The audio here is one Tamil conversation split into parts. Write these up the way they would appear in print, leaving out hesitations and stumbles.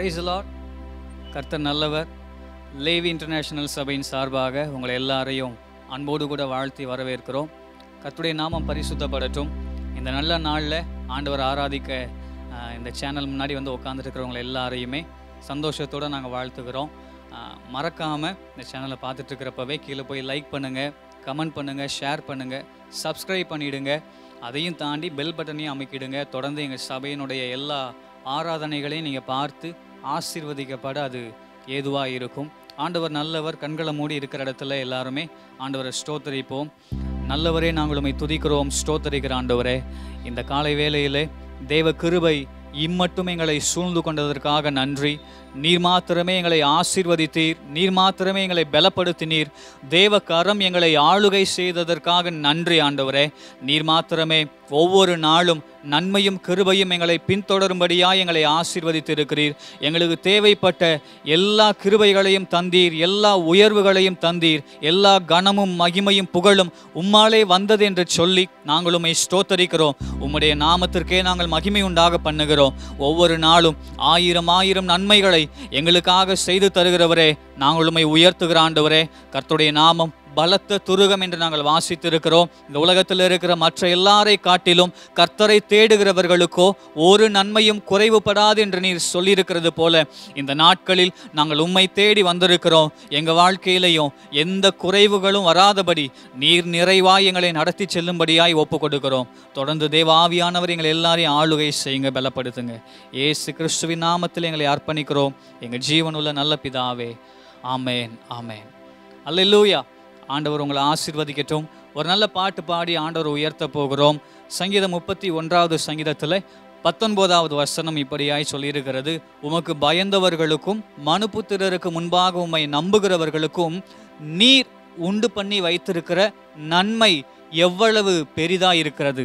Price the Lord. கர்த்தர் நல்லவர். லேவி இன்டர்நேஷனல் சபையின் சார்பாக உங்களை எல்லாரையும் அன்போடு கூட வாழ்த்தி வரவேற்கிறோம். கர்த்தருடைய நாமம் பரிசுத்தப்படட்டும். இந்த நல்ல நாளில் ஆண்டவர் ஆராதிக்க இந்த சேனல் முன்னாடி வந்து உட்காந்துருக்கிறவங்களை எல்லாரையுமே சந்தோஷத்தோடு நாங்கள் வாழ்த்துக்கிறோம். மறக்காமல் இந்த சேனலை பார்த்துட்ருக்கிறப்பவே கீழே போய் லைக் பண்ணுங்கள், கமெண்ட் பண்ணுங்கள், ஷேர் பண்ணுங்கள், சப்ஸ்கிரைப் பண்ணிவிடுங்க. அதையும் தாண்டி பெல் பட்டனையும் அமைக்கிடுங்க. தொடர்ந்து எங்கள் சபையினுடைய எல்லா ஆராதனைகளையும் நீங்கள் பார்த்து ஆசீர்வதிக்கப்பட அது ஏதுவாக இருக்கும். ஆண்டவர் நல்லவர். கண்களை மூடி இருக்கிற இடத்துல எல்லாருமே ஆண்டவரை ஸ்தோத்தரிப்போம். நல்லவரே, நாங்கள் உம்மை துதிக்கிறோம், ஸ்தோத்தரிக்கிற ஆண்டவரே. இந்த காலை வேளையிலே தேவ கிருபை இம்மட்டும் எங்களை சூழ்ந்து கொண்டதற்காக நன்றி. நீர் மாத்திரமே எங்களை ஆசீர்வதித்தீர், நீர் மாத்திரமே எங்களை பலப்படுத்தினீர். தேவ கரம் எங்களை ஆளுகை செய்ததற்காக நன்றி ஆண்டவரே. நீர் மாத்திரமே ஒவ்வொரு நாளும் நன்மையும் கிருபையும் எங்களை பின்தொடரும்படியாக எங்களை ஆசீர்வதித்திருக்கிறீர். எங்களுக்கு தேவைப்பட்ட எல்லா கிருபைகளையும் தந்தீர், எல்லா உயர்வுகளையும் தந்தீர். எல்லா கனமும் மகிமையும் புகழும் உம்மாலே வந்தது என்று சொல்லி நாங்கள் உம்மை ஸ்தோத்தரிக்கிறோம். உம்முடைய நாமத்திற்கே நாங்கள் மகிமை உண்டாக பண்ணுகிறோம். ஒவ்வொரு நாளும் ஆயிரம் ஆயிரம் நன்மைகளை எங்களுக்காக செய்து தருகிறவரே, நாங்கள் உம்மை உயர்த்துகிற ஆண்டவரே. கர்த்தருடைய நாமம் பலத்த துருகம் என்று நாங்கள் வாசித்திருக்கிறோம். இந்த உலகத்தில் இருக்கிற மற்ற எல்லாரை காட்டிலும் கர்த்தரை தேடுகிறவர்களுக்கோ ஒரு நன்மையும் குறைவுபடாது என்று நீர் சொல்லியிருக்கிறது போல இந்த நாட்களில் நாங்கள் உம்மை தேடி வந்திருக்கிறோம். எங்கள் வாழ்க்கையிலையும் எந்த குறைவுகளும் வராதபடி நீர் நிறைவாய் எங்களை நடத்தி செல்லும்படியாய் ஒப்பு கொடுக்கிறோம். தொடர்ந்து தேவ ஆவியானவர் எங்களை எல்லாரையும் ஆளுகை செய்யுங்க, பலப்படுத்துங்க. இயேசு கிறிஸ்துவின் நாமத்தில் எங்களை அர்ப்பணிக்கிறோம் எங்கள் ஜீவனுள்ள நல்ல பிதாவே. ஆமேன், ஆமேன். அல்லேலூயா. ஆண்டவர் உங்களை ஆசீர்வதிக்கட்டும். ஒரு நல்ல பாட்டு பாடி ஆண்டவர் உயர்த்த போகிறோம். சங்கீதம் 31வது சங்கீதத்தில் 19வது வசனம் இப்படியாய் சொல்லியிருக்கிறது. உமக்கு பயந்தவர்களுக்கும் மனுபுத்திரருக்கு முன்பாக உம்மை நம்புகிறவர்களுக்கும் நீர் உண்டு பண்ணி வைத்திருக்கிற நன்மை எவ்வளவு பெரிதாக இருக்கிறது.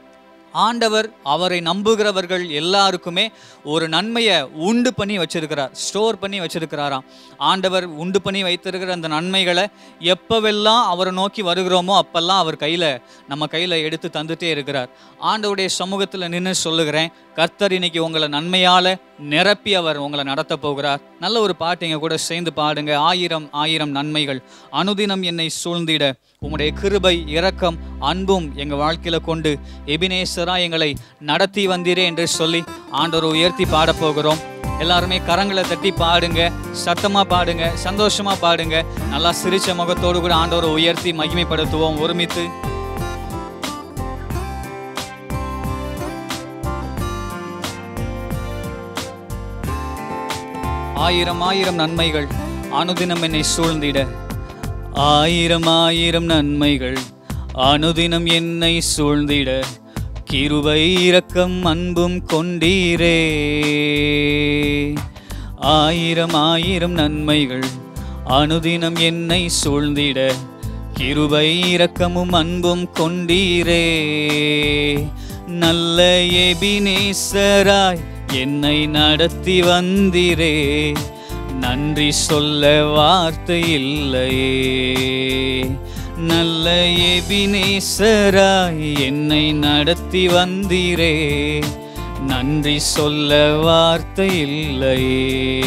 ஆண்டவர் அவரை நம்புகிறவர்கள் எல்லாருக்குமே ஒரு நன்மையை உண்டு பண்ணி வச்சிருக்கிறார், ஸ்டோர் பண்ணி வச்சிருக்கிறாராம். ஆண்டவர் உண்டு பண்ணி வைத்திருக்கிற அந்த நன்மைகளை எப்பவெல்லாம் அவரை நோக்கி வருகிறோமோ அப்பெல்லாம் அவர் நம்ம கையில் எடுத்து தந்துட்டே இருக்கிறார். ஆண்டவருடைய சமூகத்தில் நின்று சொல்லுகிறேன், கர்த்தர் இன்னைக்கு உங்களை நன்மையால் நிரப்பி அவர் உங்களை நடத்த போகிறார். நல்ல ஒரு பாட்டு எங்க கூட சேர்ந்து பாடுங்க. ஆயிரம் ஆயிரம் நன்மைகள் அனுதினம் என்னை சூழ்ந்திட உம்முடைய கிருபை இரக்கம் அன்பும் எங்கள் வாழ்க்கையில் கொண்டு எபினேசரா எங்களை நடத்தி வந்தீரே என்று சொல்லி ஆண்டவரை உயர்த்தி பாடப்போகிறோம். எல்லாருமே கரங்களை தட்டி பாடுங்க, சத்தமாக பாடுங்க, சந்தோஷமாக பாடுங்க. நல்லா சிரிச்ச முகத்தோடு கூட ஆண்டவரை உயர்த்தி மகிமைப்படுத்துவோம் ஒருமித்து. ஆயிரம் ஆயிரம் நன்மைகள் அனுதினம் என்னை சூழ்ந்திட, ஆயிரம் ஆயிரம் நன்மைகள் அனுதினம் என்னை சூழ்ந்திட, கிருபை இரக்கம் அன்பும் கொண்டீரே. ஆயிரம் ஆயிரம் நன்மைகள் அனுதினம் என்னை சூழ்ந்திட, கிருபை இரக்கமும் அன்பும் கொண்டீரே. நல்ல எபினேசராய் என்னை நடத்தி வந்தீரே, நன்றி சொல்ல வார்த்தை இல்லையே. நல்ல எபினேசராய் என்னை நடத்தி வந்தீரே, நன்றி சொல்ல வார்த்தை இல்லையே.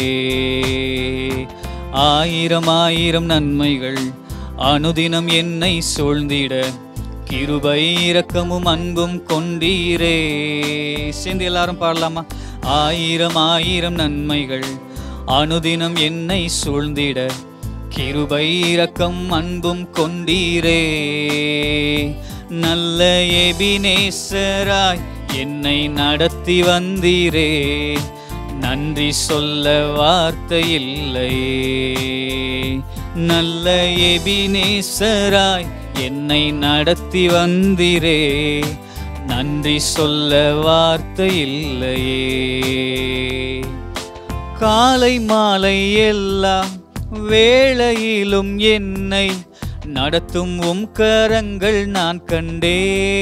ஆயிரம் ஆயிரம் நன்மைகள் அனுதினம் என்னை சூழ்ந்திட, கிருபை இரக்கமும் அன்பும் கொண்டீரே. சேர்ந்து எல்லாரும் பாடலாமா? ஆயிரம் ஆயிரம் நன்மைகள் அனுதினம் என்னை சூழ்ந்திட, கிருபை இரக்கம் அன்பும் கொண்டீரே. நல்ல எபினேசராய் என்னை நடத்தி வந்தீரே, நன்றி சொல்ல வார்த்தை இல்லையே. நல்ல எபினேசராய் என்னை நடத்தி வந்தீரே, நன்றி சொல்ல வார்த்தை இல்லையே. காலை மாலை எல்லா வேளையிலும் என்னை நடத்தும் உம் கரங்கள் நான் கண்டே.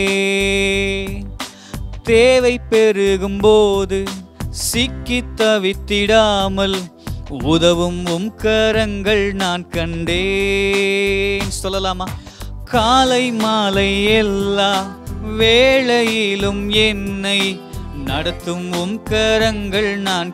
தேவை பெருகும் போது சிக்கி தவித்திடாமல் உதவும் உம் கரங்கள் நான் கண்டேன். சொல்லலாமா? காலை மாலை எல்லா வேளையிலும் என்னை நடத்தும் உம் கரங்கள் நான்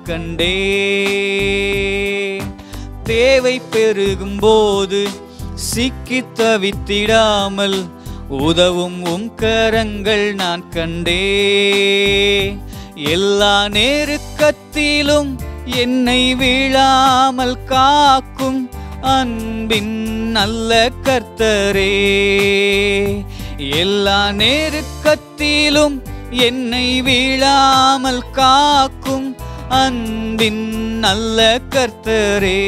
கண்டேன். தேவை பெருகும் போது சிக்கி தவித்திடாமல் உதவும் உம் கரங்கள் நான் கண்டேன். எல்லா நெருக்கத்திலும் என்னை வீழாமல் காக்கும் அன்பின் நல்ல கர்த்தரே. எல்லா நெருக்கத்திலும் என்னை வீழாமல் காக்கும் அன்பின் நல்ல கர்த்தரே.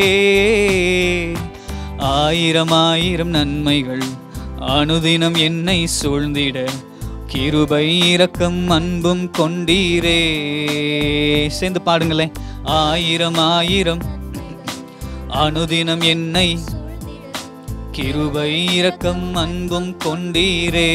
ஆயிரம் ஆயிரம் நன்மைகள் அனுதினம் என்னை சூழ்ந்திட கிருபை இரக்கம் அன்பும் கொண்டீரே. சேர்ந்து பாடுங்களேன். ஆயிரம் ஆயிரம் அனுதினம் என்னை கிருபை இரக்கம் அன்பும் கொண்டீரே.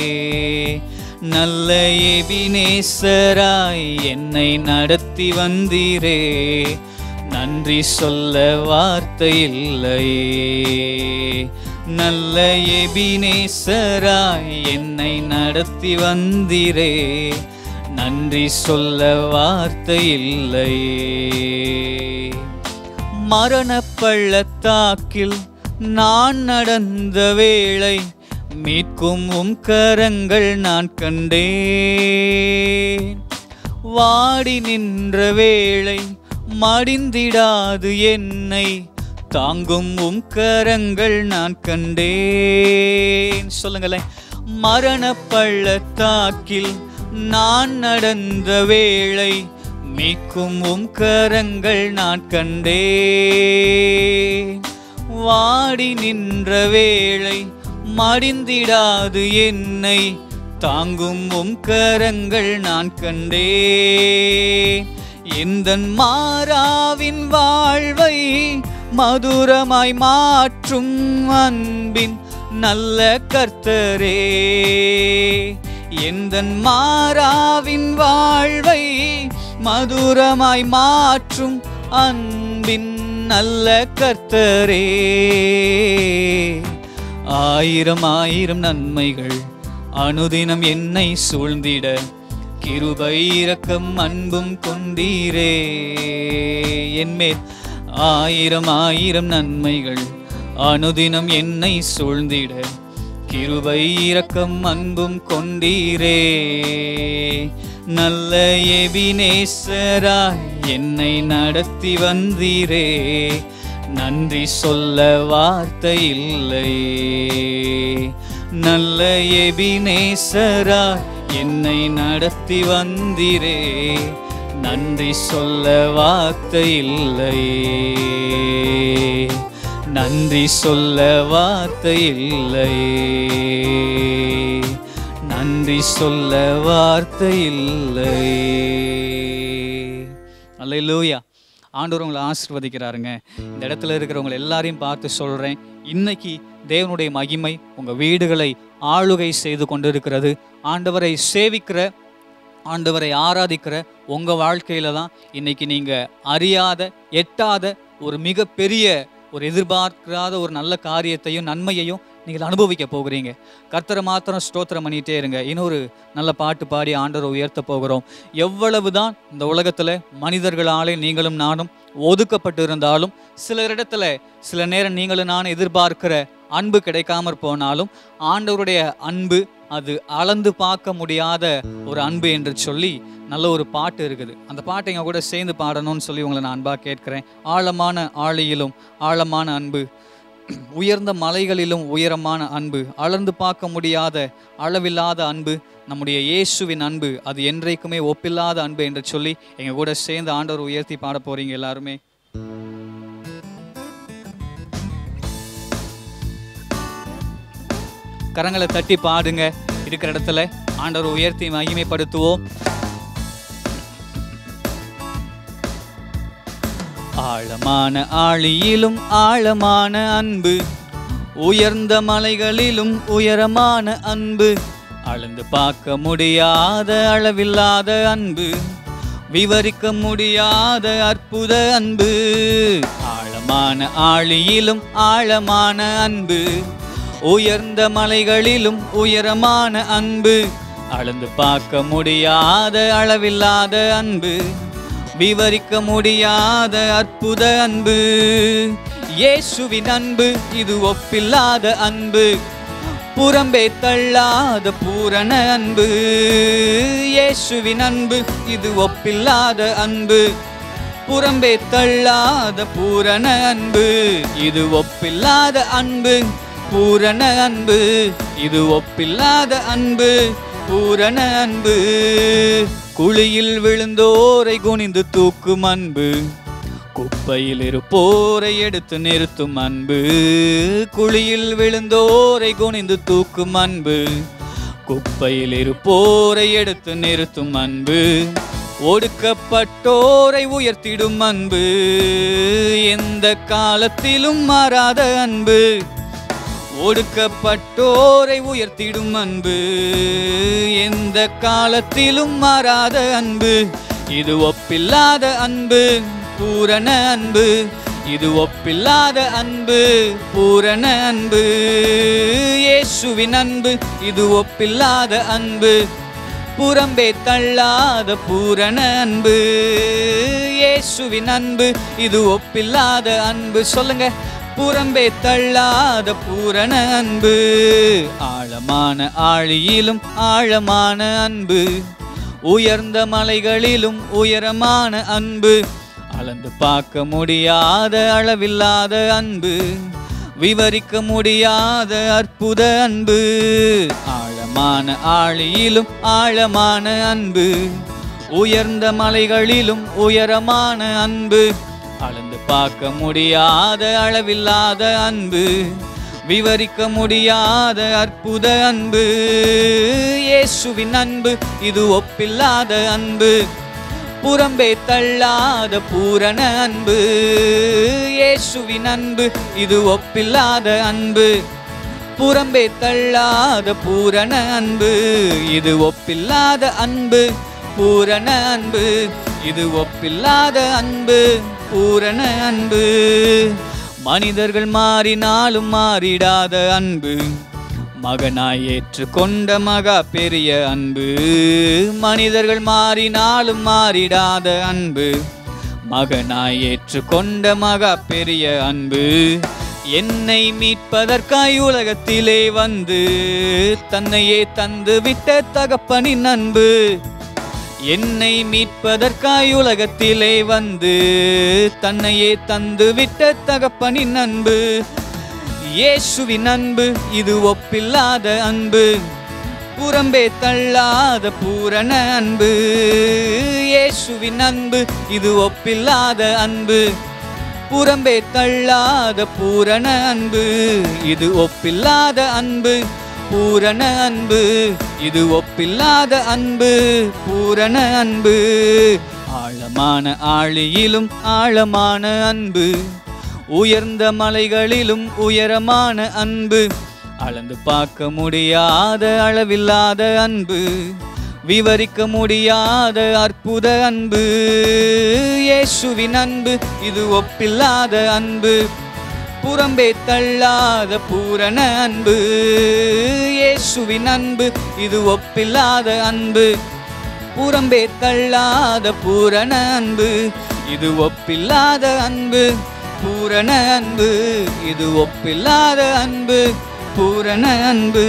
நல்ல எபினேசராய் என்னை நடத்தி வந்தீரே. நன்றி சொல்ல வார்த்தை இல்லையே. நல்ல எபினேசராய் என்னை நடத்தி வந்தீரே. நன்றி சொல்ல வார்த்தை இல்லையே. மரண பள்ளத்தாக்கில் நான் நடந்த வேளை மீட்கும் உம் கரங்கள் நான் கண்டேன். வாடி நின்ற வேளை மடிந்திடாது என்னை தாங்கும் உம் கரங்கள் நான் கண்டேன். சொல்லுங்களேன். மரண பள்ளத்தாக்கில் நான் நடந்த வேளை மீட்கும் உம் கரங்கள் நான் கண்டேன். வாடி நின்ற வேளை மடிந்திடாது என்னை தாங்கும் உம் கரங்கள் நான் கண்டேன். எந்தன் மாறாவின் வாழ்வை மதுரமாய் மாற்றும் அன்பின் நல்ல கர்த்தரே. எந்தன் மாறாவின் வாழ்வை மதுரமாய் மாற்றும் அன்பின் நல்ல கர்த்தரே. ஆயிரம் ஆயிரம் நன்மைகள் அனுதினம் என்னை சூழ்ந்திட கிருபை இரக்கம் அன்பும் கொண்டீரே. என்மேல் ஆயிரம் ஆயிரம் நன்மைகள் அனுதினம் என்னை சூழ்ந்திட கிருபை இரக்கம் அன்பும் கொண்டீரே. நல்ல எபினேசராய் என்னை நடத்தி வந்தீரே. நன்றி சொல்ல வார்த்தை இல்லையே. நல்ல எபினேசராய் என்னை நடத்தி வந்தீரே. நன்றி சொல்ல வார்த்தை இல்லையே. நன்றி சொல்ல வார்த்தை இல்லையே. நன்றி சொல்ல வார்த்தை இல்லையே. அல்லேலூயா. ஆண்டவர் உங்களை ஆசீர்வதிக்கிறாருங்க. இந்த இடத்துல இருக்கிறவங்க எல்லாரையும் பார்த்து சொல்கிறேன், இன்னைக்கு தேவனுடைய மகிமை உங்கள் வீடுகளை ஆளுகை செய்து கொண்டிருக்கிறது. ஆண்டவரை சேவிக்கிற, ஆண்டவரை ஆராதிக்கிற உங்கள் வாழ்க்கையில் தான் இன்னைக்கு நீங்கள் அறியாத எட்டாத ஒரு மிகப்பெரிய ஒரு எதிர்பார்க்காத ஒரு நல்ல காரியத்தையும் நன்மையையும் நீங்கள் அனுபவிக்க போகிறீங்க. கர்த்தரை மாத்திரம் ஸ்தோத்திரம் பண்ணிகிட்டே இருங்க. இன்னொரு நல்ல பாட்டு பாடி ஆண்டவரை உயர்த்த போகிறோம். எவ்வளவுதான் இந்த உலகத்தில் மனிதர்களாலே நீங்களும் நானும் ஒதுக்கப்பட்டு இருந்தாலும், சிலரிடத்துல சில நேரம் நீங்களும் நானும் எதிர்பார்க்கிற அன்பு கிடைக்காமற் போனாலும், ஆண்டவருடைய அன்பு அது அளந்து பார்க்க முடியாத ஒரு அன்பு என்று சொல்லி நல்ல ஒரு பாட்டு இருக்குது. அந்த பாட்டை எங்க கூட சேர்ந்து பாடணும்னு சொல்லி உங்களை நான் அன்பாக கேட்கிறேன். ஆழமான ஆழியிலும் ஆழமான அன்பு, உயர்ந்த மலைகளிலும் உயரமான அன்பு, அளந்து பார்க்க முடியாத அளவில்லாத அன்பு, நம்முடைய இயேசுவின் அன்பு, அது என்றைக்குமே ஒப்பில்லாத அன்பு என்று சொல்லி எங்க கூட சேர்ந்து ஆண்டவர் உயர்த்தி பாட போறீங்க எல்லாருமே. கரங்களை தட்டி பாடுங்க. இருக்கிற இடத்துல ஆண்டவர் உயர்த்தி மகிமைப்படுத்துவோம். ஆழமான ஆழியிலும் ஆழமான அன்பு, உயர்ந்த மலைகளிலும் உயரமான அன்பு, அளந்து பார்க்க முடியாத அளவில்லாத அன்பு, விவரிக்க முடியாத அற்புத அன்பு. ஆழமான ஆழியிலும் ஆழமான அன்பு, உயர்ந்த மலைகளிலும் உயரமான அன்பு, அளந்து பார்க்க முடியாத அளவில்லாத அன்பு, விவரிக்க முடியாத அற்புத அன்பு. இயேசுவின் அன்பு இது ஒப்பில்லாத அன்பு, புறம்பே தள்ளாத பூரண அன்பு. இயேசுவின் அன்பு இது ஒப்பில்லாத அன்பு, புறம்பே தள்ளாத பூரண அன்பு. இது ஒப்பில்லாத அன்பு, பூரண அன்பு. இது ஒப்பில்லாத அன்பு, பூரண அன்பு. குழியில் விழுந்தோரை குனிந்து தூக்கும் அன்பு, குப்பையில் இருப்போரை எடுத்து நிறுத்தும் அன்பு. குழியில் விழுந்தோரை குனிந்து தூக்கும் அன்பு, குப்பையில் இருப்போரை எடுத்து நிறுத்தும் அன்பு. ஒடுக்கப்பட்டோரை உயர்த்திடும் அன்பு, எந்த காலத்திலும் மாறாத அன்பு. ஒடுக்கப்பட்டோரை உயர்த்திடும் அன்பு, எந்த காலத்திலும் மாறாத அன்பு. இது ஒப்பில்லாத அன்பு, பூரண அன்பு. இது ஒப்பில்லாத அன்பு, பூரண அன்பு. இயேசுவின் அன்பு இது ஒப்பில்லாத அன்பு, புறம்பே தள்ளாத பூரண அன்பு. இயேசுவின் அன்பு இது ஒப்பில்லாத அன்பு. சொல்லுங்க, புறம்பே தள்ளாத பூரண அன்பு. ஆழமான ஆழியிலும் ஆழமான அன்பு, உயர்ந்த மலைகளிலும் உயரமான அன்பு. அளந்து பார்க்க முடியாத அளவில்லாத அன்பு, விவரிக்க முடியாத அற்புத அன்பு. ஆழமான ஆழியிலும் ஆழமான அன்பு, உயர்ந்த மலைகளிலும் உயரமான அன்பு. அளந்து பார்க்க முடியாத அளவில்லாத அன்பு, விவரிக்க முடியாத அற்புத அன்பு. இயேசுவின் அன்பு இது ஒப்பில்லாத அன்பு, புறம்பே தள்ளாத பூரண அன்பு. இயேசுவின் அன்பு இது ஒப்பில்லாத அன்பு, புறம்பே தள்ளாத பூரண அன்பு. இது ஒப்பில்லாத அன்பு, பூரண அன்பு. இது ஒப்பில்லாத அன்பு, பூரண அன்பு. மனிதர்கள் மாறினாலும் மாறிடாத அன்பு, மகனாய் ஏற்றுக்கொண்ட மகா பெரிய அன்பு. மனிதர்கள் மாறினாலும் மாறிடாத அன்பு, மகனாய் ஏற்றுக்கொண்ட மகா பெரிய அன்பு. என்னை மீட்பதற்காய் உலகத்திலே வந்து தன்னையே தந்து விட்ட தகப்பனின் அன்பு. என்னை மீட்பதற்காய் உலகத்திலே வந்து தன்னையே தந்து விட்ட தகப்பனின் அன்பு. இயேசுவின் அன்பு இது ஒப்பில்லாத அன்பு, புறம்பே தள்ளாத பூரண அன்பு. இயேசுவின் அன்பு இது ஒப்பில்லாத அன்பு, புறம்பே தள்ளாத பூரண அன்பு. இது ஒப்பில்லாத அன்பு, பூரண அன்பு. இது ஒப்பில்லாத அன்பு, பூரண அன்பு. ஆழமான ஆழியிலும் ஆழமான அன்பு, உயர்ந்த மலைகளிலும் உயரமான அன்பு. அளந்து பார்க்க முடியாத அளவில்லாத அன்பு, விவரிக்க முடியாத அற்புத அன்பு. இயேசுவின் அன்பு இது ஒப்பில்லாத அன்பு, புறம்பே தள்ளாத பூரண அன்பு. இயேசுவின் அன்பு இது ஒப்பில்லாத அன்பு, புறம்பே தள்ளாத பூரண அன்பு. இது ஒப்பில்லாத அன்பு, பூரண அன்பு. இது ஒப்பில்லாத அன்பு, பூரண அன்பு.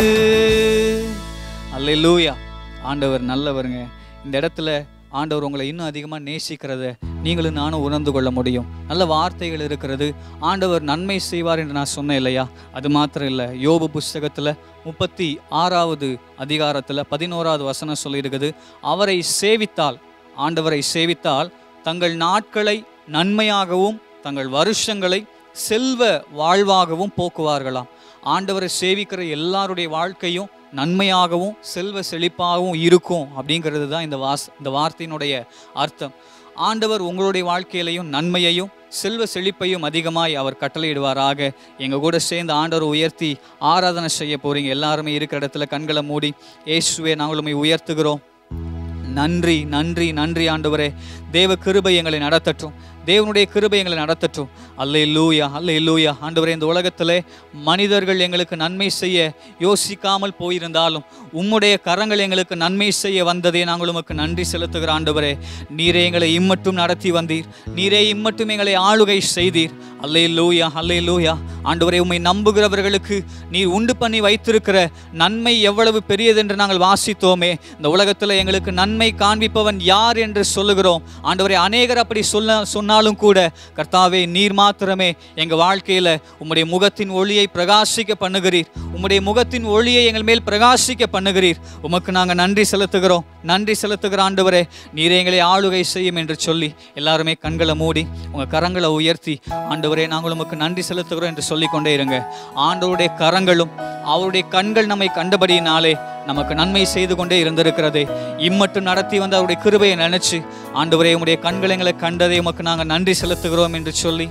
அல்லேலூயா. ஆண்டவர் நல்லவருங்க. இந்த இடத்துல ஆண்டவர் உங்களை இன்னும் அதிகமாக நேசிக்கிறத நீங்களும் நானும் உணர்ந்து கொள்ள முடியும். நல்ல வார்த்தைகள் இருக்கிறது. ஆண்டவர் நன்மை செய்வார் என்று நான் சொன்னேன் இல்லையா? அது மாத்திரம் இல்லை, யோபு புஸ்தகத்தில் 36வது அதிகாரத்தில் 11வது வசனம் சொல்லியிருக்குது, அவரை சேவித்தால், ஆண்டவரை சேவித்தால் தங்கள் நாட்களை நன்மையாகவும் தங்கள் வருஷங்களை செல்வ வாழ்வாகவும் போக்குவார்களாம். ஆண்டவரை சேவிக்கிற எல்லாருடைய வாழ்க்கையும் நன்மையாகவும் செல்வ செழிப்பாகவும் இருக்கும் அப்படிங்கிறது தான் இந்த வார்த்தையினுடைய அர்த்தம். ஆண்டவர் உங்களுடைய வாழ்க்கையிலையும் நன்மையையும் செல்வ செழிப்பையும் அதிகமாய் அவர் கட்டளையிடுவாராக. எங்கள் கூட சேர்ந்து ஆண்டவர் உயர்த்தி ஆராதனை செய்ய போகிறீங்க. எல்லாருமே இருக்கிற இடத்துல கண்களை மூடி, இயேசுவே நாங்களுமே உயர்த்துகிறோம். நன்றி நன்றி நன்றி ஆண்டவரே. தேவ கிருபை எங்களை நடத்தட்டும். தேவனுடைய கிருபை எங்களை நடத்தட்டும். அல்லேலூயா, அல்லேலூயா. ஆண்டவரே, இந்த உலகத்தில் மனிதர்கள் எங்களுக்கு நன்மை செய்ய யோசிக்காமல் போயிருந்தாலும் உம்முடைய கரங்கள் எங்களுக்கு நன்மை செய்ய வந்ததே நாங்கள் உமக்கு நன்றி செலுத்துகிற ஆண்டவரே. நீரே எங்களை இம்மட்டும் நடத்தி வந்தீர், நீரே இம்மட்டும் எங்களை ஆளுகை செய்தீர். அல்லேலூயா, அல்லேலூயா. ஆண்டவரே, உம்மை நம்புகிறவர்களுக்கு நீர் உண்டு பண்ணி வைத்திருக்கிற நன்மை எவ்வளவு பெரியது என்று நாங்கள் வாசித்தோமே. இந்த உலகத்தில் எங்களுக்கு நன்மை காண்பிப்பவன் யார் என்று சொல்லுகிறோம். ஆண்டவரே, அநேகர் அப்படி சொன்னாலும் கூட கர்த்தாவே, நீர் மாத்திரமே எங்கள் வாழ்க்கையில் உம்முடைய முகத்தின் ஒளியை பிரகாசிக்க பண்ணுகிறீர். உம்முடைய முகத்தின் ஒளியை எங்கள் மேல் பிரகாசிக்க பண்ணுகிறீர். உமக்கு நாங்கள் நன்றி செலுத்துகிறோம், நன்றி செலுத்துகிற ஆண்டவரே. நீரே எங்களை ஆளுகை செய்யும் என்று சொல்லி எல்லாருமே கண்களை மூடி உங்கள் கரங்களை உயர்த்தி ஆண்டவரே நாங்கள் உமக்கு நன்றி செலுத்துகிறோம் என்று சொல்லிக்கொண்டே இருங்க. ஆண்டவருடைய கரங்களும் அவருடைய கண்கள் நம்மை கண்டபடியினாலே நமக்கு நன்மை செய்து கொண்டே இருந்திருக்கிறதே. இம்மட்டும் நடத்தி வந்த அவருடைய கிருபையை நினைச்சு ஆண்டவரே உம்முடைய கண்கள் எங்களை கண்டதை உமக்கு நாங்கள் நன்றி செலுத்துகிறோம் என்று சொல்லி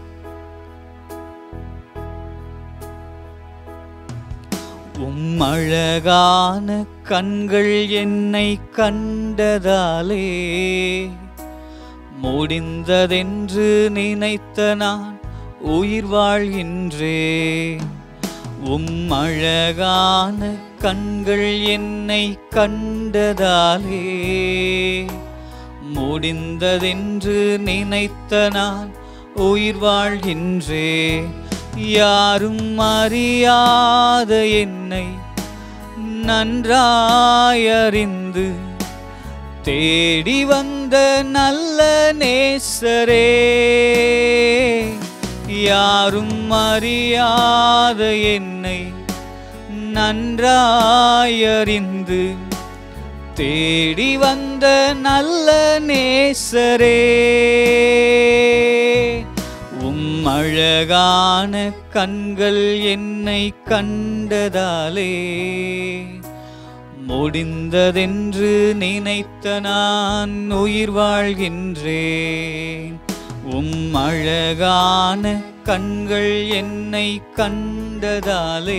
அழகான கண்கள் என்னை கண்டதாலே முடிந்ததென்று நினைத்த நான் உயிர் வாழ்கின்றேன். அழகான கண்கள் என்னை கண்டதாலே முடிந்ததென்று நினைத்த நான் உயிர் வாழ்கின்றேன். யாரும் அறியாத என்னை நன்றாயறிந்து தேடி வந்த நல்ல நேசரே. யாரும் அறியாத என்னை நன்றாயறிந்து தேடி வந்த நல்ல நேசரே. அழகான கண்கள் என்னை கண்டதாலே முடிந்ததென்று நினைத்த நான் உயிர் வாழ்கின்றேன். அழகான கண்கள் என்னை கண்டதாலே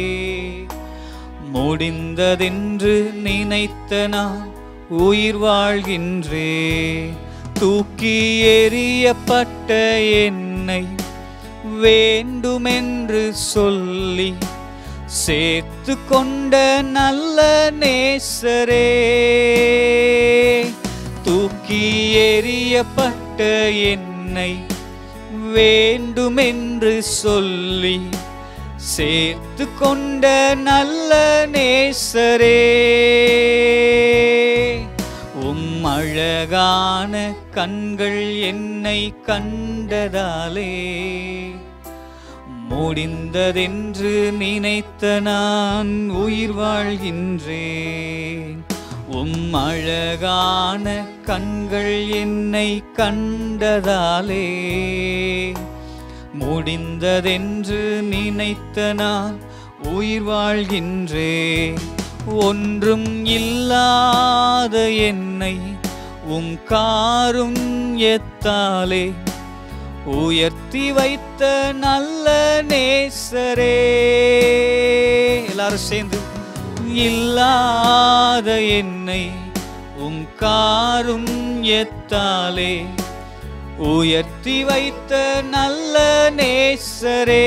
முடிந்ததென்று நினைத்த நான் உயிர் வாழ்கின்றேன். தூக்கி எறியப்பட்ட என்னை வேண்டுமென்று சொல்லி சேர்த்து கொண்ட நல்ல நேசரே. தூக்கி எறியப்பட்ட என்னை வேண்டுமென்று சொல்லி சேர்த்து கொண்ட நல்ல நேசரே. அழகான கண்கள் என்னை கண்டதாலே முடிந்ததென்று நினைத்த நான் உயிர் வாழ்கின்றேன். அழகான கண்கள் என்னை கண்டதாலே முடிந்ததென்று நினைத்த நான் உயிர் வாழ்கின்றேன். ஒன்றும் இல்லாத என்னை காருண்யத்தாலே உயர்த்தி வைத்த நல்ல நேசரே. எல்லாரும் சேர்ந்து இல்லாத என்னை காருண்யத்தாலே உயர்த்தி வைத்த நல்ல நேசரே.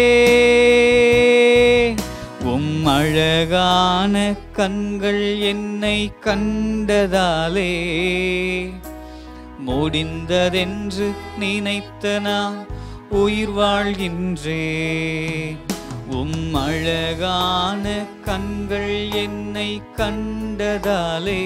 அழகான கண்கள் என்னை கண்டதாலே முடிந்ததென்று நினைத்த நான் உயிர் வாழ்கின்றேன். அழகான கண்கள் என்னை கண்டதாலே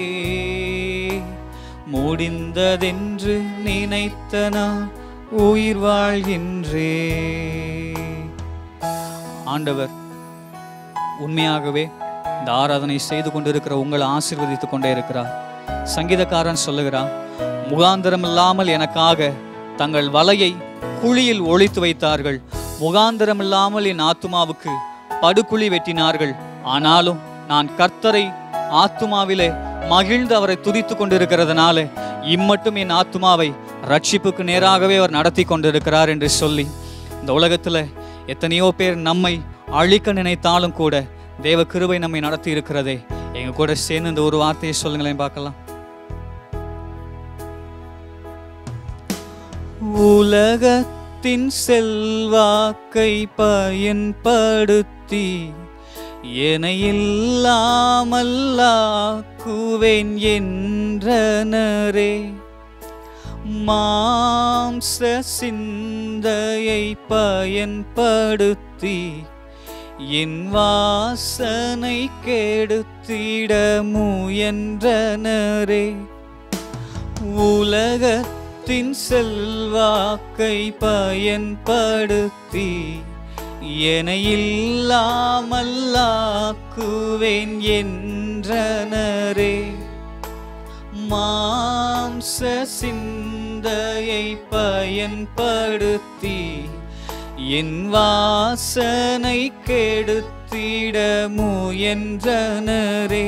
முடிந்ததென்று நினைத்த நான் உயிர் வாழ்கின்றேன். ஆண்டவர் உண்மையாகவே இந்த ஆராதனை செய்து கொண்டிருக்கிற உங்களை ஆசீர்வதித்துக் கொண்டே இருக்கிறார். சங்கீதக்காரன் சொல்லுகிறார், முகாந்திரம் இல்லாமல் எனக்காக தங்கள் வலையை குழியில் ஒளித்து வைத்தார்கள். முகாந்திரம் இல்லாமல் என் ஆத்துமாவுக்கு படுகுழி வெட்டினார்கள். ஆனாலும் நான் கர்த்தரை ஆத்துமாவிலே மகிழ்ந்து அவரை துதித்து கொண்டிருக்கிறதுனால இம்மட்டும் என் ஆத்துமாவை ரட்சிப்புக்கு நேராகவே அவர் நடத்தி கொண்டிருக்கிறார் என்று சொல்லி இந்த உலகத்தில் எத்தனையோ பேர் நம்மை அழிக்க நினைத்தாலும் கூட தேவ கிருபை நம்மை நடத்தி இருக்கிறதே. எங்க கூட சேர்ந்து இந்த ஒரு வார்த்தையை சொல்லுங்களேன் பார்க்கலாம். உலகத்தின் செல்வாக்கை பயன்படுத்தி என்னை இல்லாமல்லாக்குவேன் என்றனரே. மாம்ச சிந்தையை பயன்படுத்தி என் வாசனை கெடுத்திட முயன்றனரே. உலகத்தின் செல்வாக்கை பயன்படுத்தி என்னை இல்லாமல்லாக்குவேன் என்றனரே. மாம்ச சிந்தையை பயன்படுத்தி என் வாசனை கெடுத்திட முயன்றனரே.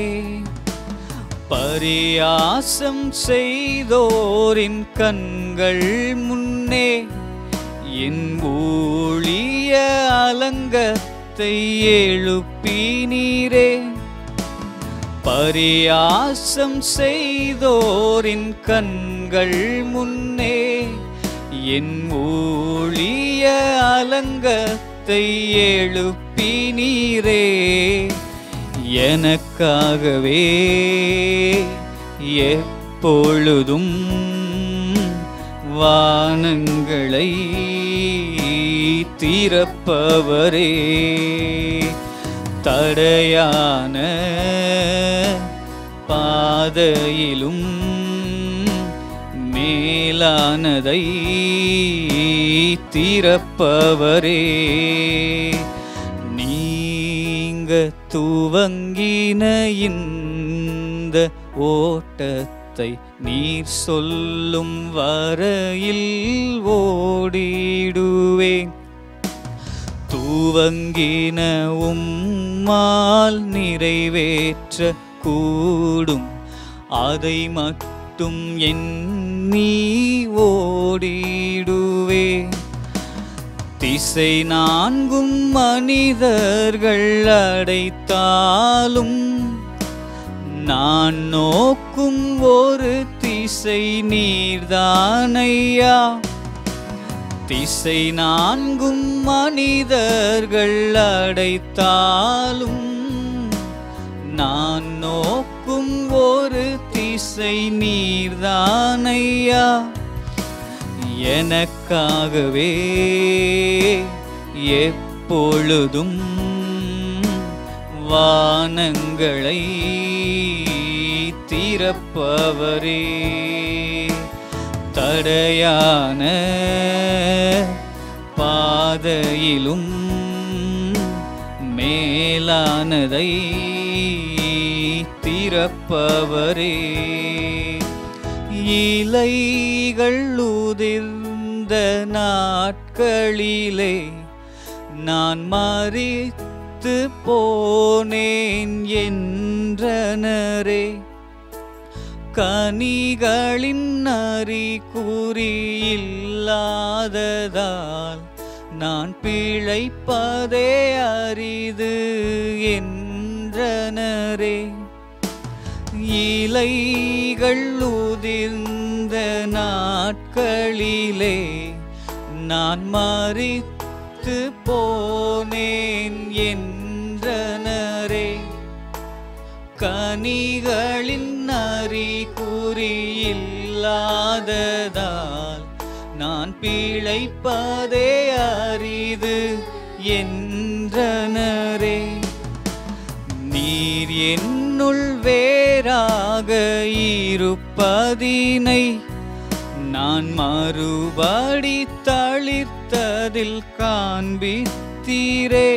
பரியாசம் செய்தோரின் கண்கள் முன்னே என் ஊழிய அலங்கத்தை எழுப்பினீரே. பரியாசம் செய்தோரின் கண்கள் முன்னே என் ஊழிய அலங்கத்தை எழுப்பினீரே. எனக்காகவே எப்பொழுதும் வானங்களை திறப்பவரே. தடையான பாதையிலும் மேலானதை திறப்பவரே. நீங்க துவங்கின இந்த ஓட்டத்தை நீர் சொல்லும் வரையில் ஓடிடுவேன். துவங்கின உம்மால் நிறைவேற்ற கூடும் அதை மட்டும் எண்ணி ஓடிடுவேன். திசை நான்கும் மனிதர்கள் அடைத்தாலும் நான் நோக்கும் ஒரு திசை நீர்தானையா. திசை நான்கும் மனிதர்கள் அடைத்தாலும் நான் நோக்கும் ஒரு திசை நீர்தானையா. எனக்காகவே எப்பொழுதும் வானங்களை திறப்பவரே. தடையான பாதையிலும் மேலானதை திறப்பவரே. இலைகள் உதிர்ந்த நாட்களிலே நான் மரித்து போனேன் என்றனரே. கனிகளின் அறிகுறியில்லாததால் நான் பிழைப்பதே அரிது என்றனரே. இலைகள் உதிர்ந்த நாட்களிலே நான் மரித்து போனேன் என்றனரே. கனிகளின் அறிகுறியில்லாததால் நான் பிழைப்பதே அரிது என்றனரே. நீர் என்னுள் வேறாக இருப்பதினை நான் மறுபடி தளிர்த்ததில் காண்பித்தீரே.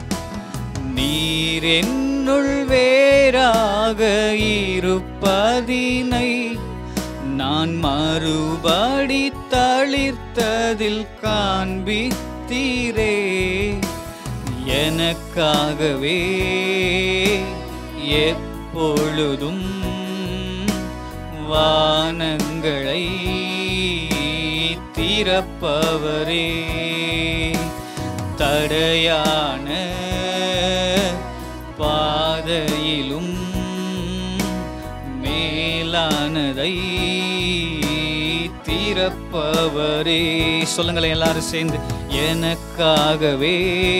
நீர் என்னுள் வேறாக இருப்பதினை நான் மறுபடி தளிர்த்ததில் காண்பித்தீரே. எனக்காகவே எப்பொழுதும் வானங்களை திறப்பவரே. தடையான பாதையிலும் மேலானதை திறப்பவரே. திறப்பவரே. சொல்லுங்களேன் எல்லாரும் சேர்ந்து. எனக்காகவே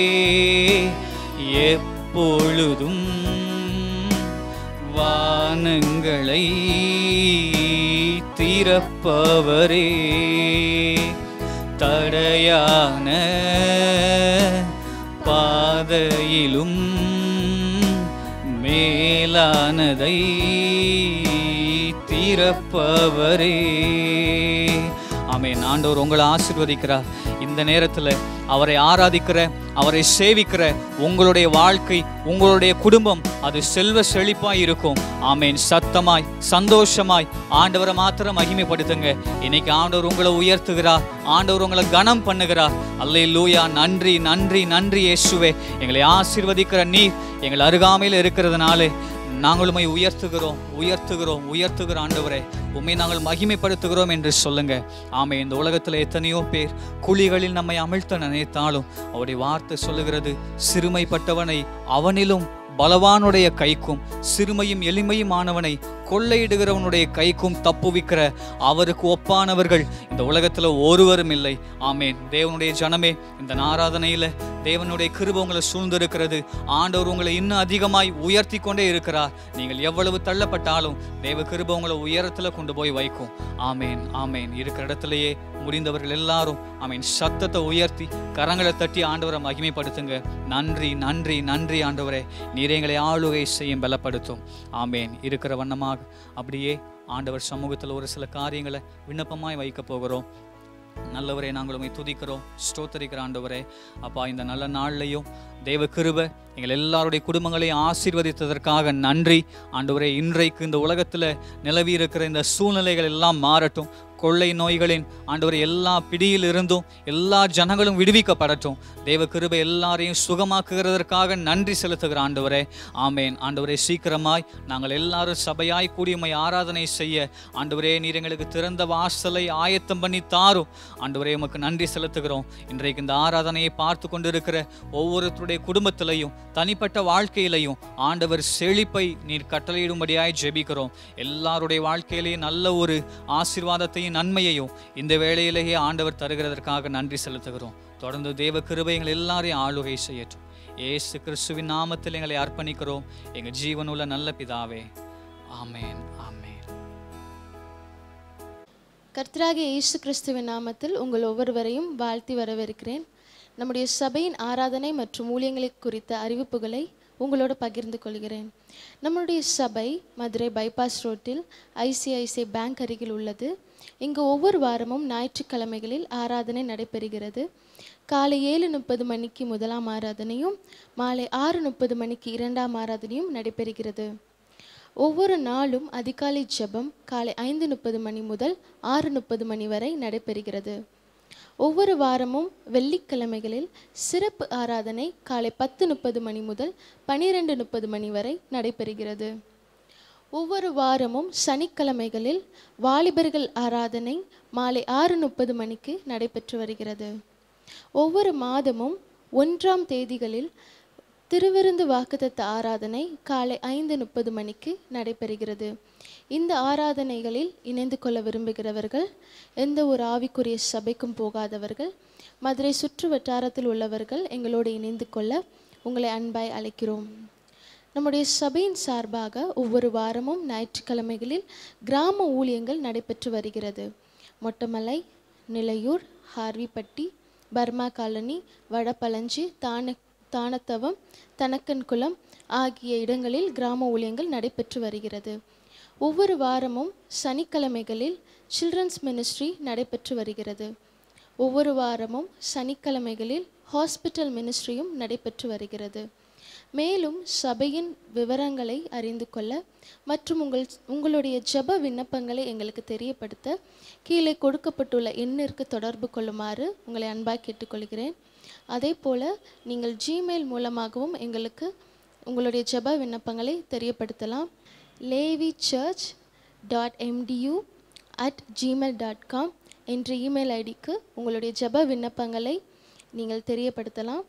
எப்பொழுதும் வானங்களை திறப்பவரே, தடையான பாதையிலும் மேலானதை திறப்பவரே. ஆமென். ஆண்டவர் உங்களை ஆசீர்வதிக்கிறார். இந்த நேரத்தில் அவரை ஆராதிக்கிற, அவரை சேவிக்கிற உங்களுடைய வாழ்க்கை, உங்களுடைய குடும்பம் அது செல்வ செழிப்பாய் இருக்கும். ஆமென். சத்தமாய் சந்தோஷமாய் ஆண்டவரை மாத்திரம் மகிமைப்படுத்துங்க. இன்னைக்கு ஆண்டவர் உங்களை உயர்த்துகிறார், ஆண்டவர் உங்களை கனம் பண்ணுகிறார். அல்லேலூயா. நன்றி நன்றி நன்றி இயேசுவே. எங்களை ஆசீர்வதிக்கிற நீர் எங்கள் அருகாமையில் இருக்கிறதுனாலே நாங்களுமே உயர்த்துகிறோம் உயர்த்துகிறோம் உயர்த்துகிற ஆண்டவரே, உண்மை நாங்கள் மகிமைப்படுத்துகிறோம் என்று சொல்லுங்க. ஆமே. இந்த உலகத்தில் எத்தனையோ பேர் குழிகளில் நம்மை அமிழ்த்த நினைத்தாலும் அவருடைய வார்த்தை சொல்லுகிறது, சிறுமைப்பட்டவனை அவனிலும் பலவானுடைய கைக்கும் சிறுமையும் எளிமையும் ஆனவனை கொள்ளையிடுகிறவனுடைய கைக்கும் தப்புவிக்கிற அவருக்கு ஒப்பானவர்கள் இந்த உலகத்தில் ஒருவரும் இல்லை. ஆமேன். தேவனுடைய ஜனமே, இந்த ஆராதனையில் தேவனுடைய கிருபை உங்களை சூழ்ந்திருக்கிறது. ஆண்டவர் உங்களை இன்னும் அதிகமாய் உயர்த்தி கொண்டே இருக்கிறார். நீங்கள் எவ்வளவு தள்ளப்பட்டாலும் தேவ கிருபை உங்களை உயரத்தில் கொண்டு போய் வைக்கும். ஆமேன் ஆமேன். இருக்கிற இடத்துலையே முடிந்தவர்கள் எல்லாரும் ஆமேன் சத்தத்தை உயர்த்தி கரங்களை தட்டி ஆண்டவரை மகிமைப்படுத்துங்க. நன்றி நன்றி நன்றி ஆண்டவரே, நீர் எங்களை ஆளுகை செய்யும் பலப்படுத்தும். ஆமேன். இருக்கிற வண்ணமாக அப்படியே ஆண்டவர் சமூகத்தில் ஒரு சில காரியங்களை விண்ணப்பமாய் வைக்க போகிறோம். நல்லவரே, நாங்கள் உம்மை துதிக்கிறோம், ஸ்தோத்திரிக்கிற ஆண்டவரே. அப்பா, இந்த நல்ல நாள்லையும் தேவ கிருபை எங்கள் எல்லாருடைய குடும்பங்களையும் ஆசீர்வதித்ததற்காக நன்றி ஆண்டவரே. இன்றைக்கு இந்த உலகத்தில் நிலவி இருக்கிற இந்த சூழ்நிலைகள் எல்லாம் மாறட்டும். கொள்ளை நோய்களின் ஆண்டவரை எல்லா பிடியில் இருந்தும் எல்லா ஜனங்களும் விடுவிக்கப்படட்டும். தேவ கிருபை எல்லாரையும் சுகமாக்குகிறதற்காக நன்றி செலுத்துகிற ஆண்டவரே. ஆமேன். ஆண்டவரே, சீக்கிரமாய் நாங்கள் எல்லாரும் சபையாய் கூடி உம்மை ஆராதனை செய்ய ஆண்டவரே நீர் எங்களுக்கு திறந்த வாசலை ஆயத்தம் பண்ணி தாரும். ஆண்டவரே, உமக்கு நன்றி செலுத்துகிறோம். இன்றைக்கு இந்த ஆராதனையை பார்த்து கொண்டிருக்கிற ஒவ்வொருத்தருடைய குடும்பத்திலையும் தனிப்பட்ட வாழ்க்கையிலையும் ஆண்டவர் செழிப்பை நீர் கட்டளையிடும்படியாய் ஜெபிக்கிறோம். எல்லாருடைய வாழ்க்கையிலேயே நல்ல ஒரு ஆசீர்வாதத்தையும் நன்மையையும் இந்த வேளையிலேயே ஆண்டவர் தருகிறதற்காக நன்றி செலுத்துகிறோம். தொடர்ந்து தேவ கிருபை எங்கள் எல்லாரையும் ஆளுகை செய்யட்டும். இயேசு கிறிஸ்துவின் நாமத்தில் எங்களை அர்ப்பணிக்கிறோம், எங்கள் ஜீவனுள்ள நல்ல பிதாவே. ஆமேன் ஆமேன். கர்த்தராகிய இயேசு கிறிஸ்துவின் நாமத்தில் உங்கள் ஒவ்வொருவரையும் வாழ்த்தி வரவேற்கிறேன். நம்முடைய சபையின் ஆராதனை மற்றும் ஊழியங்களை குறித்த அறிவிப்புகளை உங்களோடு பகிர்ந்து கொள்கிறேன். நம்முடைய சபை மதுரை பைபாஸ் ரோட்டில் ஐசிஐசிஐ பேங்க் அருகில் உள்ளது. இங்கு ஒவ்வொரு வாரமும் ஞாயிற்றுக்கிழமைகளில் ஆராதனை நடைபெறுகிறது. காலை 7:30 மணிக்கு முதலாம் ஆராதனையும் மாலை 6:30 மணிக்கு இரண்டாம் ஆராதனையும் நடைபெறுகிறது. ஒவ்வொரு நாளும் அதிகாலை ஜெபம் காலை 5:30 மணி முதல் 6:30 மணி வரை நடைபெறுகிறது. ஒவ்வொரு வாரமும் வெள்ளிக்கிழமைகளில் சிறப்பு ஆராதனை காலை 10:30 மணி முதல் 12:30 மணி வரை நடைபெறுகிறது. ஒவ்வொரு வாரமும் சனிக்கிழமைகளில் வாலிபர்கள் ஆராதனை மாலை 6:30 மணிக்கு நடைபெற்று வருகிறது. ஒவ்வொரு மாதமும் 1ஆம் தேதிகளில் திருவிருந்து வாக்குத்தத்த ஆராதனை காலை 5:30 மணிக்கு நடைபெறுகிறது. இந்த ஆராதனைகளில் இணைந்து கொள்ள விரும்புகிறவர்கள், எந்த ஒரு ஆவிக்குரிய சபைக்கும் போகாதவர்கள், மதுரை சுற்று வட்டாரத்தில் உள்ளவர்கள் எங்களோடு இணைந்து கொள்ள உங்களை அன்பாய் அழைக்கிறோம். நம்முடைய சபையின் சார்பாக ஒவ்வொரு வாரமும் ஞாயிற்றுக்கிழமைகளில் கிராம ஊழியங்கள் நடைபெற்று வருகிறது. மொட்டமலை, நிலையூர், ஹார்விப்பட்டி, பர்மா காலனி, வடபழஞ்சி, தானத்தவம், தனக்கன்குளம் ஆகிய இடங்களில் கிராம ஊழியங்கள் நடைபெற்று வருகிறது. ஒவ்வொரு வாரமும் சனிக்கிழமைகளில் சில்ட்ரன்ஸ் மினிஸ்ட்ரி நடைபெற்று வருகிறது. ஒவ்வொரு வாரமும் சனிக்கிழமைகளில் ஹாஸ்பிட்டல் மினிஸ்ட்ரியும் நடைபெற்று வருகிறது. மேலும் சபையின் விவரங்களை அறிந்து கொள்ள மற்றும் உங்களுடைய ஜெப விண்ணப்பங்களை எங்களுக்கு தெரியப்படுத்த கீழே கொடுக்கப்பட்டுள்ள எண்ணிற்கு தொடர்பு கொள்ளுமாறு உங்களை அன்பாக கேட்டுக்கொள்கிறேன். அதே போல் நீங்கள் ஜிமெயில் மூலமாகவும் எங்களுக்கு உங்களுடைய ஜெப விண்ணப்பங்களை தெரியப்படுத்தலாம். levichurch.mdu@gmail.com என்ற இமெயில் ஐடிக்கு உங்களுடைய ஜெப விண்ணப்பங்களை நீங்கள் தெரியப்படுத்தலாம்.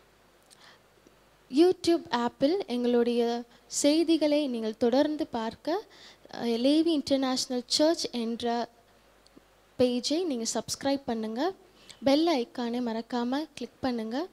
யூடியூப் ஆப்பில் எங்களுடைய செய்திகளை நீங்கள் தொடர்ந்து பார்க்க லேவி இன்டர்நேஷ்னல் சர்ச் என்ற பேஜை நீங்கள் சப்ஸ்கிரைப் பண்ணுங்கள். பெல் ஐக்கானை மறக்காமல் கிளிக் பண்ணுங்கள்.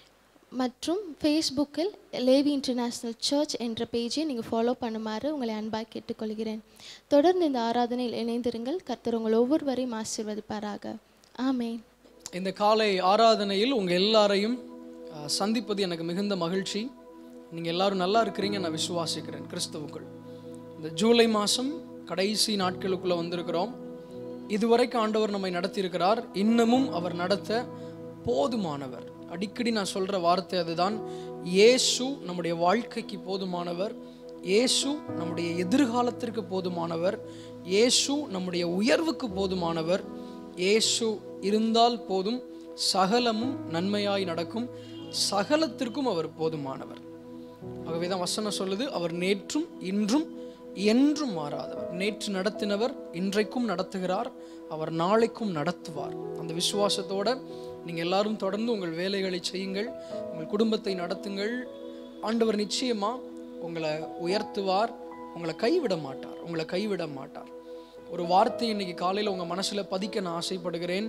மற்றும் ஃபேஸ்புக்கில் லேவி இன்டர்நேஷ்னல் சர்ச் என்ற பேஜை நீங்கள் ஃபாலோ பண்ணுமாறு உங்களை அன்பாக கேட்டுக்கொள்கிறேன். தொடர்ந்து இந்த ஆராதனையில் இணைந்திருங்கள். கர்த்தர் உங்கள் ஒவ்வொருவரையும் ஆசீர்வதிப்பாராக. ஆமென். இந்த காலை ஆராதனையில் உங்கள் எல்லாரையும் சந்திப்பது எனக்கு மிகுந்த மகிழ்ச்சி. நீங்கள் எல்லாரும் நல்லா இருக்கிறீங்க நான் விசுவாசிக்கிறேன் கிறிஸ்துவுக்குள். இந்த ஜூலை மாதம் கடைசி நாட்களுக்குள்ளே வந்திருக்கிறோம். இதுவரைக்கும் ஆண்டவர் நம்மை நடத்தியிருக்கிறார். இன்னமும் அவர் நடத்த போதுமானவர். அடிக்கடி நான் சொல்கிற வார்த்தை அதுதான். இயேசு நம்முடைய வாழ்க்கைக்கு போதுமானவர். இயேசு நம்முடைய எதிர்காலத்திற்கு போதுமானவர். இயேசு நம்முடைய உயர்வுக்கு போதுமானவர். இயேசு இருந்தால் போதும், சகலமும் நன்மையாய் நடக்கும். சகலத்திற்கும் அவர் போதுமானவர். ஆகவே தான் வசனம் சொல்லுது, அவர் நேற்றும் இன்றும் என்றும் மாறாதவர். நேற்று நடத்தினவர் இன்றைக்கும் நடத்துகிறார், அவர் நாளைக்கும் நடத்துவார். அந்த விசுவாசத்தோட நீங்கள் எல்லாரும் தொடர்ந்து உங்கள் வேலைகளை செய்யுங்கள், உங்கள் குடும்பத்தை நடத்துங்கள். ஆண்டவர் நிச்சயமாக உங்களை உயர்த்துவார், உங்களை கைவிட மாட்டார், உங்களை கைவிட மாட்டார். ஒரு வார்த்தை இன்னைக்கு காலையில் உங்கள் மனசில் பதிக்க நான் ஆசைப்படுகிறேன்.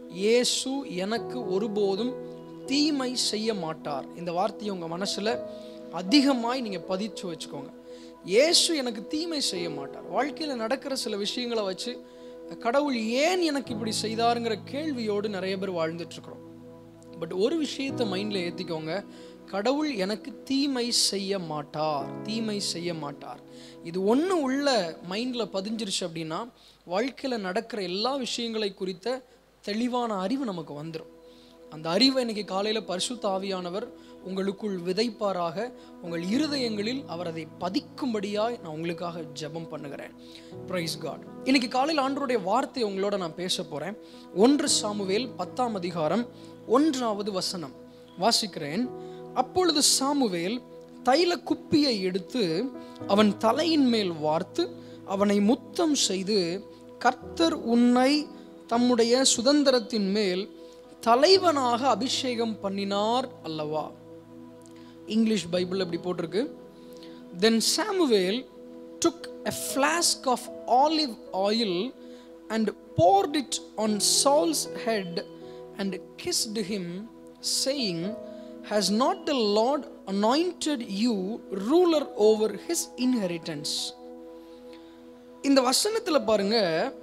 இயேசு எனக்கு ஒருபோதும் தீமை செய்ய மாட்டார். இந்த வார்த்தையை உங்கள் மனசில் அதிகமாய் நீங்கள் பதிச்சு வச்சுக்கோங்க. இயேசு எனக்கு தீமை செய்ய மாட்டார். வாழ்க்கையில் நடக்கிற சில விஷயங்களை வச்சு கடவுள் ஏன் எனக்கு இப்படி செய்தாருங்கிற கேள்வியோடு நிறைய பேர் வாழ்ந்துட்டுருக்குறோம். பட் ஒரு விஷயத்தை மைண்டில் ஏற்றிக்கோங்க, கடவுள் எனக்கு தீமை செய்ய மாட்டார், தீமை செய்ய மாட்டார். இது ஒன்று உள்ள மைண்டில் பதிஞ்சிருச்சு அப்படின்னா வாழ்க்கையில் நடக்கிற எல்லா விஷயங்களை குறித்த தெளிவான அறிவு நமக்கு வந்துடும். அந்த அறிவை இன்னைக்கு காலையில் பரிசுத்த ஆவியானவர் உங்களுக்குள் விதைப்பாராக. உங்கள் இருதயங்களில் அவர் அதை பதிக்கும்படியாய் நான் உங்களுக்காக ஜெபம் பண்ணுகிறேன். Praise God. இன்னைக்கு காலையில் ஆண்டவருடைய வார்த்தை உங்களோட நான் பேச போகிறேன். 1 சாமுவேல் 10ஆம் அதிகாரம் 1வது வசனம் வாசிக்கிறேன். அப்பொழுது சாமுவேல் தைல குப்பியை எடுத்து அவன் தலையின் மேல் வார்த்து அவனை முத்தம் செய்து, கர்த்தர் உன்னை தம்முடைய சுதந்திரத்தின் மேல் தலைவனாக அபிஷேகம் பண்ணினார் அல்லவா. இங்கிலீஷ் பைபிள் அப்படி போட்டிருக்கு. Then Samuel took a flask of olive oil and poured it on Saul's head and kissed him, saying, Has not the Lord anointed you ruler over his inheritance? இந்த வசனத்தில் பாருங்க,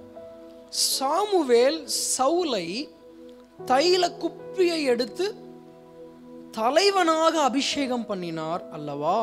சாமுவேல் சவுலை தைல குப்பியை எடுத்து தலைவனாக அபிஷேகம் பண்ணினார் அல்லவா.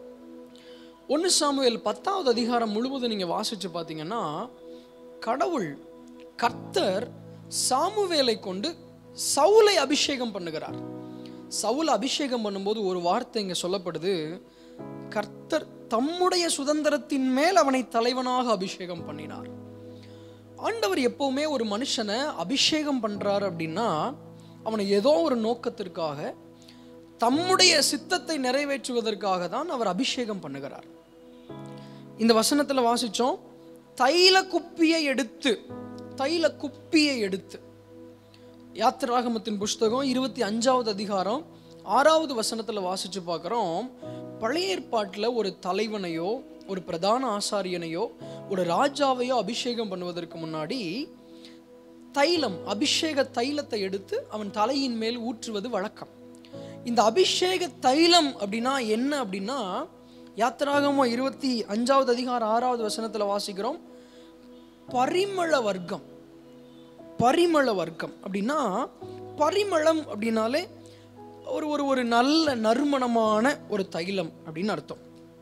1 சாமுவேல் 10வது அதிகாரம் முழுவதும் நீங்க வாசிச்சு பார்த்தீங்கன்னா, கடவுள் கர்த்தர் சாமுவேலை கொண்டு சவுலை அபிஷேகம் பண்ணுகிறார். சவுலை அபிஷேகம் பண்ணும்போது ஒரு வார்த்தை இங்க சொல்லப்படுது, கர்த்தர் தம்முடைய சுதந்திரத்தின் மேல் அவனை தலைவனாக அபிஷேகம் பண்ணினார். ஆண்டவர் எப்பவுமே ஒரு மனுஷனை அபிஷேகம் பண்றாரு அப்படின்னா அவனை ஏதோ ஒரு நோக்கத்திற்காக, தம்முடைய சித்தத்தை நிறைவேற்றுவதற்காக தான் அவர் அபிஷேகம் பண்ணுகிறார். இந்த வசனத்தில் வாசிச்சோம், தைல குப்பியை எடுத்து, தைல குப்பியை எடுத்து. யாத்திராகமத்தின் புஸ்தகம் 25வது அதிகாரம் 6வது வசனத்தில் வாசிச்சு பார்க்குறோம். பழைய ஏற்பாட்டில் ஒரு தலைவனையோ ஒரு பிரதான ஆசாரியனையோ ஒரு ராஜாவையோ அபிஷேகம் பண்ணுவதற்கு முன்னாடி தைலம், அபிஷேக தைலத்தை எடுத்து அவன் தலையின் மேல் ஊற்றுவது வழக்கம். இந்த அபிஷேக தைலம் அப்படின்னா என்ன அப்படின்னா, யாத்திராகமம் 25வது அதிகாரம் 6வது வசனத்தில் வாசிக்கிறோம், பரிமள வர்க்கம். பரிமள வர்க்கம் அப்படின்னா, பரிமளம் அப்படின்னாலே ஒரு ஒரு ஒரு நல்ல நறுமணமான ஒரு தைலம் அப்படின்னு அர்த்தம்.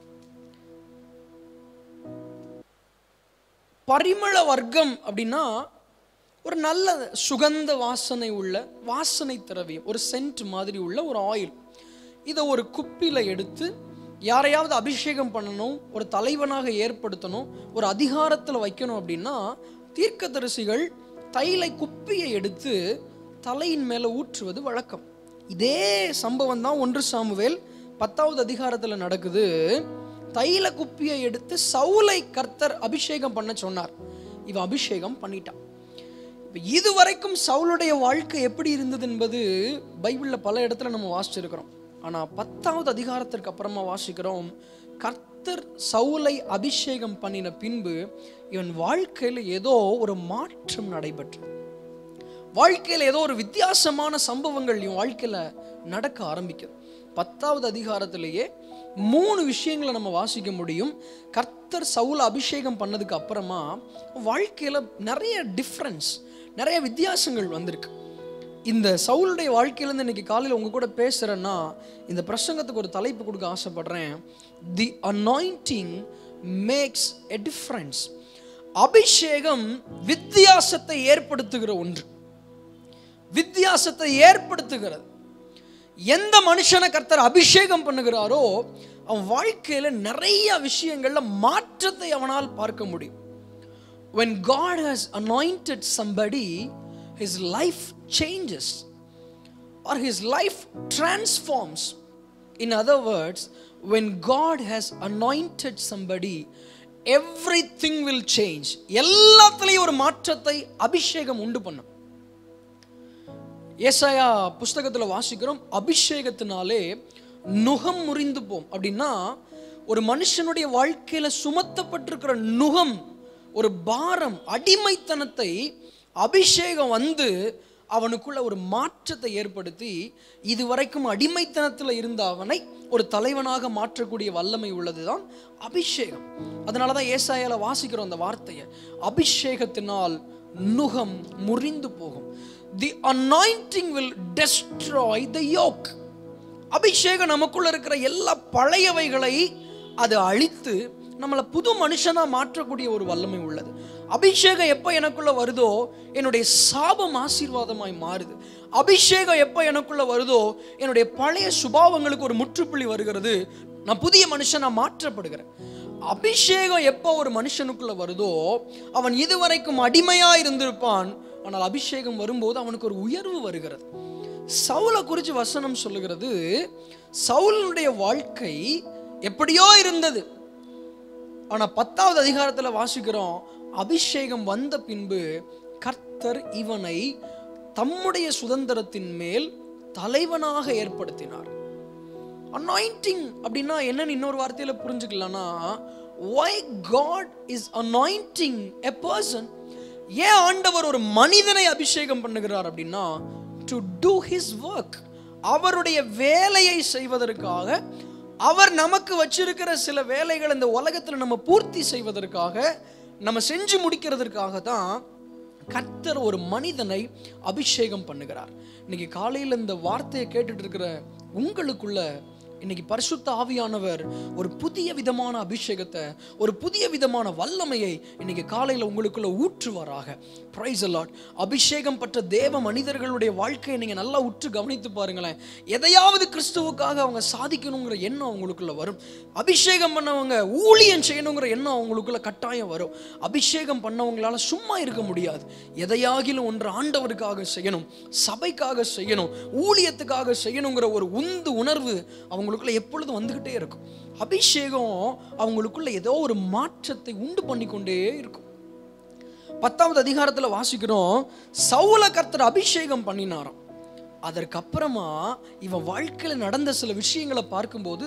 பரிமள வர்க்கம் அப்படின்னா ஒரு நல்ல சுகந்த வாசனை உள்ள, வாசனை திரவியம், ஒரு சென்ட் மாதிரி உள்ள ஒரு ஆயில். இதை ஒரு குப்பியில் எடுத்து யாரையாவது அபிஷேகம் பண்ணணும், ஒரு தலைவனாக ஏற்படுத்தணும், ஒரு அதிகாரத்தில் வைக்கணும் அப்படின்னா தீர்க்கதரிசிகள் தைல குப்பியை எடுத்து தலையின் மேலே ஊற்றுவது வழக்கம். இதே சம்பவம் தான் 1 சாமுவேல் 10வது அதிகாரத்தில் நடக்குது. தைல குப்பியை எடுத்து சவுலை கர்த்தர் அபிஷேகம் பண்ண சொன்னார். இவன் அபிஷேகம் பண்ணிட்டான். இதுவரைக்கும் சவுலுடைய வாழ்க்கை எப்படி இருந்தது என்பது பைபிளில் பல இடத்துல நம்ம வாசிச்சிருக்கிறோம். ஆனால் 10வது அதிகாரத்திற்கு அப்புறமா வாசிக்கிறோம், கர்த்தர் கர்த்தர் சவுலை அபிஷேகம் பண்ணின பின்பு இவன் வாழ்க்கையில் ஏதோ ஒரு மாற்றம் நடைபெற்றது. வாழ்க்கையில் ஏதோ ஒரு வித்தியாசமான சம்பவங்கள் இவன் வாழ்க்கையில நடக்க ஆரம்பிக்குது. 10வது அதிகாரத்திலேயே 3 விஷயங்களை நம்ம வாசிக்க முடியும். கர்த்தர் சவுல் அபிஷேகம் பண்ணதுக்கு அப்புறமா வாழ்க்கையில நிறைய டிஃப்ரென்ஸ், நிறைய வித்தியாசங்கள் வந்திருக்கு. இந்த சவுலுடைய வாழ்க்கையிலேருந்து இன்னைக்கு காலையில் உங்க கூட பேசுறேன்னா இந்த பிரசங்கத்துக்கு ஒரு தலைப்பு கொடுக்க ஆசைப்படுறேன். The anointing makes a difference. அபிஷேகம் வித்தியாசத்தை ஏற்படுத்துகிற ஒன்று, வித்தியாசத்தை ஏற்படுத்துகிறது. எந்த மனுஷனை கர்த்தர் அபிஷேகம் பண்ணுகிறாரோ அவன் வாழ்க்கையில நிறைய விஷயங்கள்ல மாற்றத்தை அவனால் பார்க்க முடியும். When God has anointed somebody, his life changes or his life transforms. In other words, when God has anointed somebody, everything will change. எல்லாத்துலயும் ஒரு மாற்றத்தை அபிஷேகம் உண்டு பண்ணும். ஏசாயா புஸ்தகத்துல வாசிக்கிறோம், அபிஷேகத்தினாலே நுகம் முறிந்து போம். அப்படின்னா ஒரு மனுஷனுடைய வாழ்க்கையில சுமத்தப்பட்டிருக்கிற நுகம், ஒரு பாரம், அடிமைத்தனத்தை அபிஷேகம் வந்து அவனுக்குள்ள ஒரு மாற்றத்தை ஏற்படுத்தி இதுவரைக்கும் அடிமைத்தனத்தில் இருந்த அவனை ஒரு தலைவனாக மாற்றக்கூடிய வல்லமை உள்ளதுதான் அபிஷேகம். அதனாலதான் ஏசாயால வாசிக்கிறோம் அந்த வார்த்தையை, அபிஷேகத்தினால் நுகம் முறிந்து போகும். The anointing will destroy the yoke. அபிஷேகம் நமக்குள்ள இருக்கிற எல்லா பழையவைகளை அது அழித்து நம்மளை புது மனுஷனா மாற்றக்கூடிய ஒரு வல்லமை உள்ளது. அபிஷேகம் எப்ப எனக்குள்ள வருதோ என்னுடைய சாபம் ஆசீர்வாதமாய் மாறுது. அபிஷேகம் எப்ப எனக்குள்ள வருதோ என்னுடைய பழைய சுபாவங்களுக்கு ஒரு முற்றுப்புள்ளி வருகிறது, நான் புதிய மனுஷனா மாற்றப்படுகிறேன். அபிஷேகம் எப்போ ஒரு மனுஷனுக்குள்ள வருதோ அவன் இதுவரைக்கும் அடிமையா இருந்திருப்பான், ஆனால் அபிஷேகம் வரும்போது அவனுக்கு ஒரு உயர்வு வருகிறது. சவுலை குறித்து வசனம் சொல்லுகிறது, சவுலுடைய வாழ்க்கை எப்படியோ இருந்தது. ஆனா 10வது அதிகாரத்துல வாசிக்கிறோம், அபிஷேகம் வந்த பின்பு கர்த்தர் இவனை தம்முடைய சுதந்திரத்தின் மேல் தலைவனாக ஏற்படுத்தினார். அனாயிண்டிங் அப்படின்னா என்னன்னு இன்னொரு வார்த்தையில புரிஞ்சுக்கலாம்னா, why God is anointing a person. ஏன் ஆண்டவர் ஒரு மனிதனை அபிஷேகம் பண்ணுகிறார் அப்படின்னா, to do his work, அவருடைய வேலையை செய்வதற்காக, அவர் நமக்கு வச்சிருக்கிற சில வேலைகள் இந்த உலகத்தில் நம்ம பூர்த்தி செய்வதற்காக, நம்ம செஞ்சு முடிக்கிறதுக்காக தான் கர்த்தர் ஒரு மனிதனை அபிஷேகம் பண்ணுகிறார். இன்னைக்கு காலையில் இந்த வார்த்தையை கேட்டுட்டு இருக்கிற உங்களுக்குள்ள இன்னைக்கு பரிசுத்த ஆவியானவர் ஒரு புதிய விதமான அபிஷேகத்தை, ஒரு புதிய விதமான வல்லமையை இன்னைக்கு காலையில் உங்களுக்குள்ள ஊற்றுவாராக. Price the Lord. அபிஷேகம் பெற்ற தேவ மனிதர்களுடைய வாழ்க்கையை நீங்க நல்லா உற்று கவனித்து பாருங்களேன். எதையாவது கிறிஸ்துவுக்காக அவங்க சாதிக்கணுங்கிற எண்ணம் அவங்களுக்குள்ள வரும். அபிஷேகம் பண்ணவங்க ஊழியம் செய்யணுங்கிற எண்ணம் அவங்களுக்குள்ள கட்டாயம் வரும். அபிஷேகம் பண்ணவங்களால சும்மா இருக்க முடியாது. எதையாகிலும் ஒன்று ஆண்டவருக்காக செய்யணும், சபைக்காக செய்யணும், ஊழியத்துக்காக செய்யணுங்கிற ஒரு உணர்வு அவங்க எப்பொழுதும் வந்துகிட்டே இருக்கும். அபிஷேகம் அவங்களுக்குள்ள ஏதோ ஒரு மாற்றத்தை உண்டு பண்ணிக்கொண்டே இருக்கும். 10வது அதிகாரத்துல வாசிக்கிறோம், சவுல கர்த்தர் அபிஷேகம் பண்ணினாராம். அதற்கப்புறமா இவன் வாழ்க்கையில நடந்த சில விஷயங்களை பார்க்கும்போது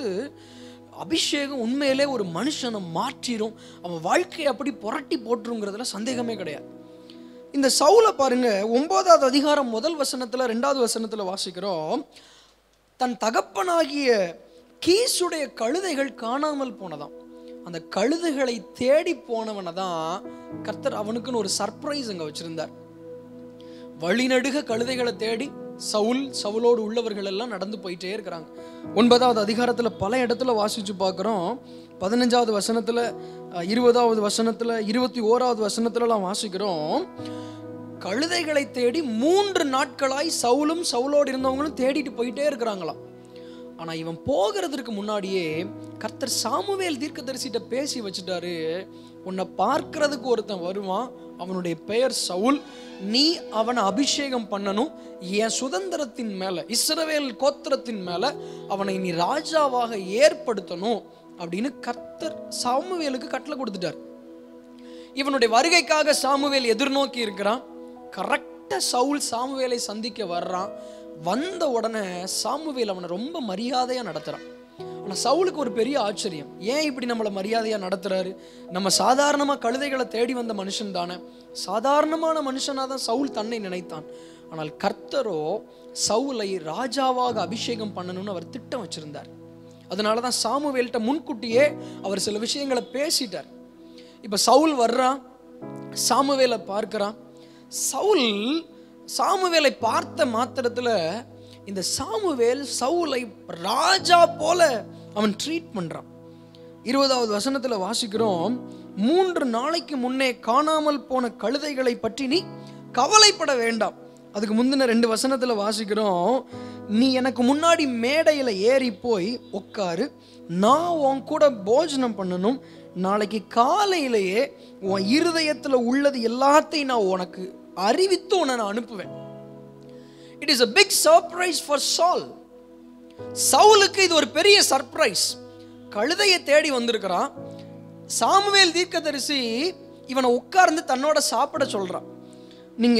அபிஷேகம் உண்மையிலே ஒரு மனுஷனை மாற்றிடும், அவன் வாழ்க்கையை அப்படி புரட்டி போட்டுருங்கிறதுல சந்தேகமே கிடையாது. இந்த சவுல பாருங்க, 9வது அதிகாரம் 1 வசனத்துல 2வது வசனத்துல வாசிக்கிறோம், தன் தகப்பனாகிய கீசுடைய கழுதைகள் காணாமல் போனதாம். அந்த கழுதைகளை தேடி போனவனை தான் கர்த்தர் அவனுக்குன்னு ஒரு சர்ப்ரைஸ் அங்க வச்சிருந்தார். வழிநடுக கழுதைகளை தேடி சவுலோடு உள்ளவர்கள் எல்லாம் நடந்து போயிட்டே இருக்கிறாங்க. 9வது அதிகாரத்துல பல இடத்துல வாசிச்சு பார்க்கிறோம். 15வது வசனத்துல, 20வது வசனத்துல, 21வது வசனத்துலலாம் வாசிக்கிறோம், கழுதைகளை தேடி 3 நாட்களாய் சவுலும் சவுலோடு இருந்தவங்களும் தேடிட்டு போயிட்டே இருக்கிறாங்களாம். ஆனா இவன் போகிறதுக்கு முன்னாடியே கர்த்தர் சாமுவேல் தீர்க்கதரிசிட்ட பேசி வச்சுட்டாரு, உன்னை பார்க்கிறதுக்கு ஒருத்தன் வருவான், அவனுடைய பெயர் சவுல், நீ அவனை அபிஷேகம் பண்ணணும், என் சுதந்திரத்தின் மேல, இஸ்ரவேல் கோத்திரத்தின் மேல அவனை நீ ராஜாவாக ஏற்படுத்தணும் அப்படின்னு கர்த்தர் சாமுவேலுக்கு கட்டளை கொடுத்துட்டார். இவனுடைய வருகைக்காக சாமுவேல் எதிர்நோக்கி இருக்கிறான். கரெக்டா சவுல் சாமுவேலை சந்திக்க வர்றான். வந்த உடனே சாமுவேல் அவனை ரொம்ப மரியாதையா நடத்துறான். ஆனால் சவுலுக்கு ஒரு பெரிய ஆச்சரியம், ஏன் இப்படி நம்மளை மரியாதையாக நடத்துறாரு? நம்ம சாதாரணமாக கழுதைகளை தேடி வந்த மனுஷன் தானே, சாதாரணமான மனுஷனாக தான் சவுல் தன்னை நினைத்தான். ஆனால் கர்த்தரோ சவுலை ராஜாவாக அபிஷேகம் பண்ணணும்னு அவர் திட்டம் வச்சிருந்தார். அதனால தான் சாமுவேல்கிட்ட முன்கூட்டியே அவர் சில விஷயங்களை பேசிட்டார். இப்போ சவுல் வர்றான், சாமுவேலை பார்க்கிறான். சவுல் சாமுவேலை பார்த்த மாத்திரத்தில் இந்த சாமுவேல் சவுலை ராஜா போல அவன் ட்ரீட் பண்றான். 20வது வசனத்துல வாசிக்கிறோம், 3 நாளைக்கு முன்னே காணாமல் போன கழுதைகளை பற்றி நீ கவலைப்பட வேண்டாம். அதுக்கு முந்தின 2 வசனத்துல வாசிக்கிறோம், நீ எனக்கு முன்னாடி மேடையில ஏறி போய் உட்காரு, நான் உன் கூட போஜனம் பண்ணணும், நாளைக்கு காலையிலேயே உன் இருதயத்துல உள்ளது எல்லாத்தையும் நான் உனக்கு அறிவித்து உன்னை நான் அனுப்புவேன். It is a big surprise for Saul. சவுலுக்கு இது ஒரு பெரிய சர்ப்ரைஸ். கழுதையை தேடி வந்திருக்கிறான். சாமுவேல் தீர்க்கதரிசி இவனை உட்கார்ந்து தன்னோட சாப்பிட சொல்றான். நீங்க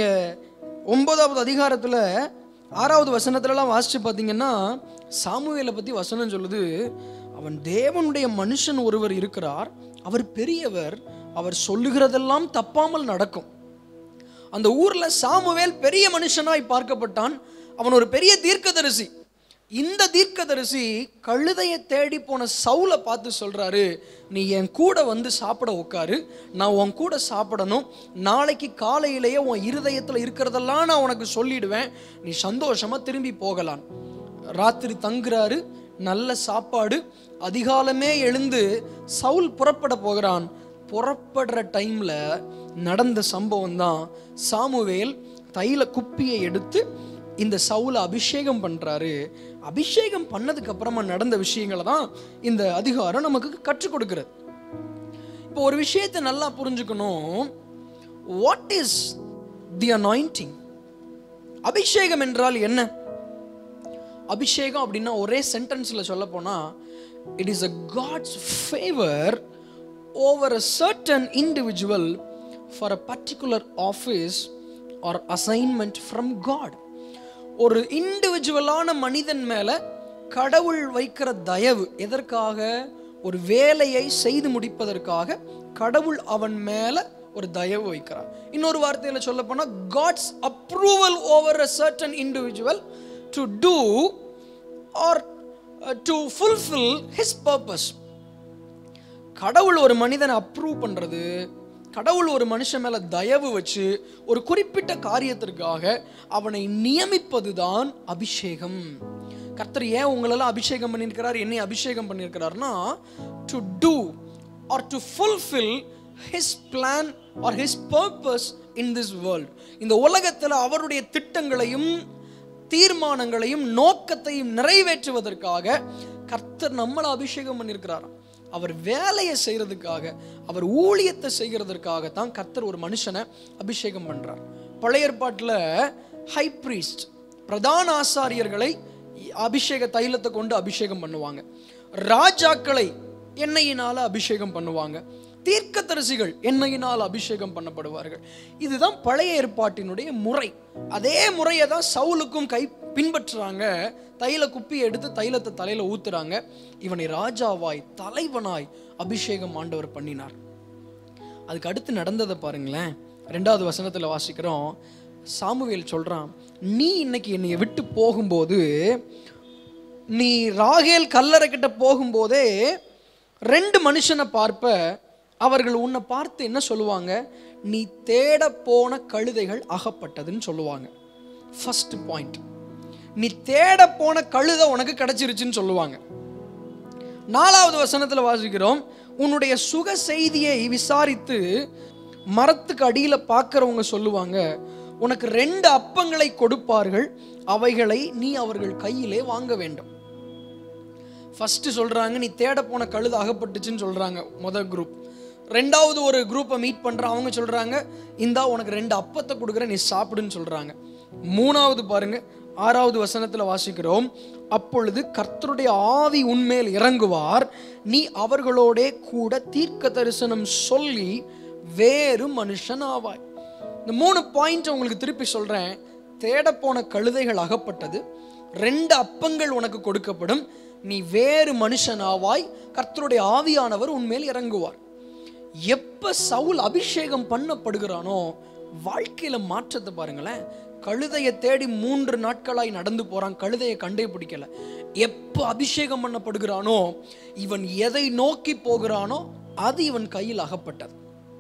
9வது அதிகாரத்துல 6வது வசனத்துலலாம் வாசிச்சு பார்த்தீங்கன்னா சாமுவேலை பத்தி வசனம் சொல்லுது, அவன் தேவனுடைய மனுஷன் ஒருவர் இருக்கிறார், அவர் பெரியவர், அவர் சொல்லுகிறதெல்லாம் தப்பாமல் நடக்கும். அந்த ஊர்ல சாமுவேல் பெரிய மனுஷனாய் பார்க்கப்பட்டான். அவன் ஒரு பெரிய தீர்க்கதரிசி. இந்த தீர்க்கதரிசி கழுதையை தேடி போன சவுலை பார்த்து சொல்றாரு, நீ என் கூட வந்து சாப்பிட உட்காரு, நான் உன் கூட சாப்பிடணும், நாளைக்கு காலையிலேயே உன் இருதயத்தில் இருக்கிறதெல்லாம் நான் உனக்கு சொல்லிடுவேன், நீ சந்தோஷமா திரும்பி போகலாம். ராத்திரி தங்குறாரு, நல்ல சாப்பாடு. அதிகாலமே எழுந்து சவுல் புறப்பட போகிறான். புறப்படுற டைம்ல நடந்த சம்பவம் தான், சாமுவேல் தைல குப்பியை எடுத்து இந்த சவுலை அபிஷேகம் பண்றாரு. அபிஷேகம் பண்ணதுக்கு அப்புறமா நடந்த விஷயங்களை தான் இந்த அதிகாரம் நமக்கு கற்றுக் கொடுக்கிறது. இப்போ ஒரு விஷயத்தை நல்லா புரிஞ்சுக்கணும், வாட் இஸ் தி அனாயிண்டிங்? அபிஷேகம் என்றால் என்ன? அபிஷேகம் அப்படின்னா ஒரே சென்டென்ஸ்ல சொல்ல போனா, it is a God's favor over a certain individual for a particular office or assignment from God. ஒரு இண்டிவிஜுவலான மனிதன் மேல கடவுள் வைக்கிற தயவு எதற்காக? ஒரு வேலையை செய்து முடிப்பதற்காக கடவுள் அவன் மேல ஒரு தயவு வைக்கிறார். இன்னொரு வார்த்தையில சொல்ல போனா, God's approval over a certain individual to do or to fulfill his purpose. கடவுள் ஒரு மனிதனை அப்ரூவ் பண்றது, கடவுள் ஒரு மனுஷன் மேல தயவு வச்சு ஒரு குறிப்பிட்ட காரியத்திற்காக அவனை நியமிப்பதுதான் அபிஷேகம். கர்த்தர் ஏன் உங்களெல்லாம் அபிஷேகம் பண்ணியிருக்கிறார், என்னை அபிஷேகம் பண்ணியிருக்கிறார்னா, to do or to fulfil his plan or his purpose in this world. இந்த உலகத்தில் அவருடைய திட்டங்களையும் தீர்மானங்களையும் நோக்கத்தையும் நிறைவேற்றுவதற்காக கர்த்தர் நம்மளை அபிஷேகம் பண்ணியிருக்கிறார். அவர் வேலையை செய்யறதுக்காக, அவர் ஊழியத்தை செய்கிறதற்காக தான் கர்த்தர் ஒரு மனுஷனை அபிஷேகம் பண்றார். பழைய ஏற்பாட்டில் ஹை பிரீஸ்ட், பிரதான ஆசாரியர்களை அபிஷேக தைலத்தை கொண்டு அபிஷேகம் பண்ணுவாங்க. ராஜாக்களை எண்ணெயினால அபிஷேகம் பண்ணுவாங்க. தீர்க்கதரிசிகள் எண்ணெயினால் அபிஷேகம் பண்ணப்படுவார்கள். இதுதான் பழைய ஏற்பாட்டினுடைய முறை. அதே முறையை தான் சவுலுக்கும் பின்பற்றுறாங்க. தைல குப்பியை எடுத்து தைலத்தை தலையில ஊத்துறாங்க. இவனை ராஜாவாய் தலைவனாய் அபிஷேகம் ஆண்டவர் பண்ணினார். அதுக்கு அடுத்து நடந்ததை பாருங்களேன். 2வது வசனத்துல வாசிக்கிறோம், சாமுவேல் சொல்றான், நீ இன்னைக்கு என்னைய விட்டு போகும்போது, நீ ராகேல் கல்லறை கிட்ட போகும்போதே 2 மனுஷனை பார்ப்ப, அவர்கள் உன்னை பார்த்து என்ன சொல்லுவாங்க? நீ தேட போன கழுதைகள் அகப்பட்டதுன்னு சொல்லுவாங்க. ஃபர்ஸ்ட் பாயிண்ட், நீ தேட போன கழுதை உனக்கு கிடைச்சிருச்சுன்னு சொல்லுவாங்க. 4வது வசனத்துல வாசிக்கிறோம், உன்னுடைய சுக செய்தியை விசாரித்து மரத்துக்கு அடியில பார்க்கிறவங்க சொல்லுவாங்க, உனக்கு 2 அப்பங்களை கொடுப்பார்கள், அவைகளை நீ அவர்கள் கையிலே வாங்க வேண்டும். ஃபர்ஸ்ட் சொல்றாங்க, நீ தேட போன கழுதை அகப்பட்டுச்சுன்னு சொல்றாங்க முதல் குரூப். 2வது ஒரு குரூப்பை மீட் பண்ற, அவங்க சொல்றாங்க, இந்தா உனக்கு 2 அப்பத்தை கொடுக்குற, நீ சாப்பிடுன்னு சொல்றாங்க. 3வது பாருங்க, 6வது வசனத்துல வாசிக்கிறோம், அப்பொழுது கர்த்தருடைய ஆவி உன்மேல் இறங்குவார், நீ அவர்களோட கூட தீர்க்க தரிசனம் சொல்லி வேறு மனுஷன் ஆவாய். இந்த 3 பாயிண்ட் உங்களுக்கு திருப்பி சொல்றேன். தேட போன கழுதைகள் அகப்பட்டது, 2 அப்பங்கள் உனக்கு கொடுக்கப்படும், நீ வேறு மனுஷனாவாய், கர்த்தருடைய ஆவியானவர் உன்மேல் இறங்குவார். எப்ப சவுல் அபிஷேகம் பண்ணப்படுகிறானோ வாழ்க்கையில மாற்றத்தை பாருங்களேன். கழுதையை தேடி 3 நாட்களாய் நடந்து போறான், கழுதையை கண்டே பிடிக்கல. எப்ப அபிஷேகம் பண்ணப்படுகிறானோ இவன் எதை நோக்கி போகிறானோ அது இவன் கையில் அகப்பட்டது.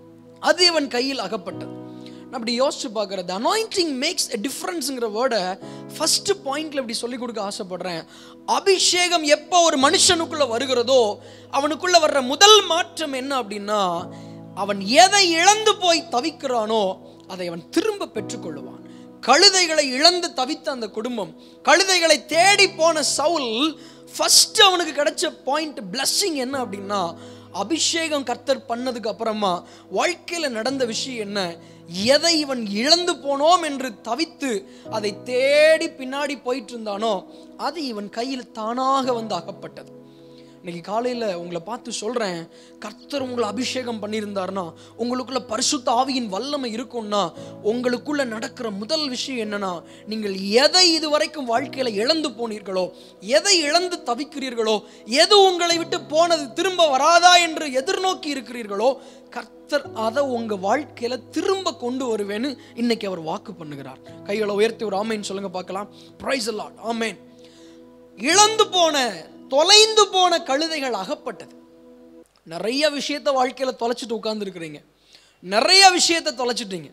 அப்படி யோசிச்சு பார்க்கறது. அனாயிண்டிங் மேக்ஸ் எ டிஃபரன்ஸ்ங்கிற வேர்டை ஃபர்ஸ்ட் பாயிண்ட்ல இப்படி சொல்லி கொடுக்க ஆசைப்படுறேன். அபிஷேகம் எப்போ ஒரு மனுஷனுக்குள்ள வருகிறதோ அவனுக்குள்ள வர்ற முதல் மாற்றம் என்ன அப்படின்னா, அவன் எதை இழந்து போய் தவிக்கிறானோ அதை அவன் திரும்ப பெற்றுக்கொள்ளுவான். கழுதைகளை இழந்து தவித்த அந்த குடும்பம், கழுதைகளை தேடி போன சவுல், ஃபர்ஸ்ட் அவனுக்கு கிடைச்ச பாயிண்ட் பிளஸ்ஸிங் என்ன அப்படின்னா, அபிஷேகம் கர்த்தர் பண்ணதுக்கு அப்புறமா வாழ்க்கையில நடந்த விஷயம் என்ன, எதை இவன் இழந்து போனோம் என்று தவித்து அதை தேடி பின்னாடி போயிட்டு இருந்தானோ அது இவன் கையில் தானாக வந்து அகப்பட்டது. இன்னைக்கு காலையில் உங்களை பார்த்து சொல்கிறேன், கர்த்தர் உங்களை அபிஷேகம் பண்ணியிருந்தாருன்னா, உங்களுக்குள்ள பரிசுத்த ஆவியின் வல்லமை இருக்கும்னா, உங்களுக்குள்ள நடக்கிற முதல் விஷயம் என்னன்னா, நீங்கள் எதை இதுவரைக்கும் வாழ்க்கையில் இழந்து போனீர்களோ, எதை இழந்து தவிக்கிறீர்களோ, எது உங்களை விட்டு போனது திரும்ப வராதா என்று எதிர்நோக்கி இருக்கிறீர்களோ, கர்த்தர் அதை உங்க வாழ்க்கையில திரும்ப கொண்டு வருவேன்னு இன்னைக்கு அவர் வாக்கு பண்ணுகிறார். கைகளை உயர்த்தி ஒரு ஆமேன் சொல்லுங்க பார்க்கலாம். Praise the Lord. ஆமேன். இழந்து போன, தொலைந்து போன கழுதைகள் அகப்பட்டது. நிறைய விஷயத்த வாழ்க்கையில தொலைச்சிட்டு உட்கார்ந்து இருக்கிறீங்க, நிறைய விஷயத்தை தொலைச்சிட்டீங்க.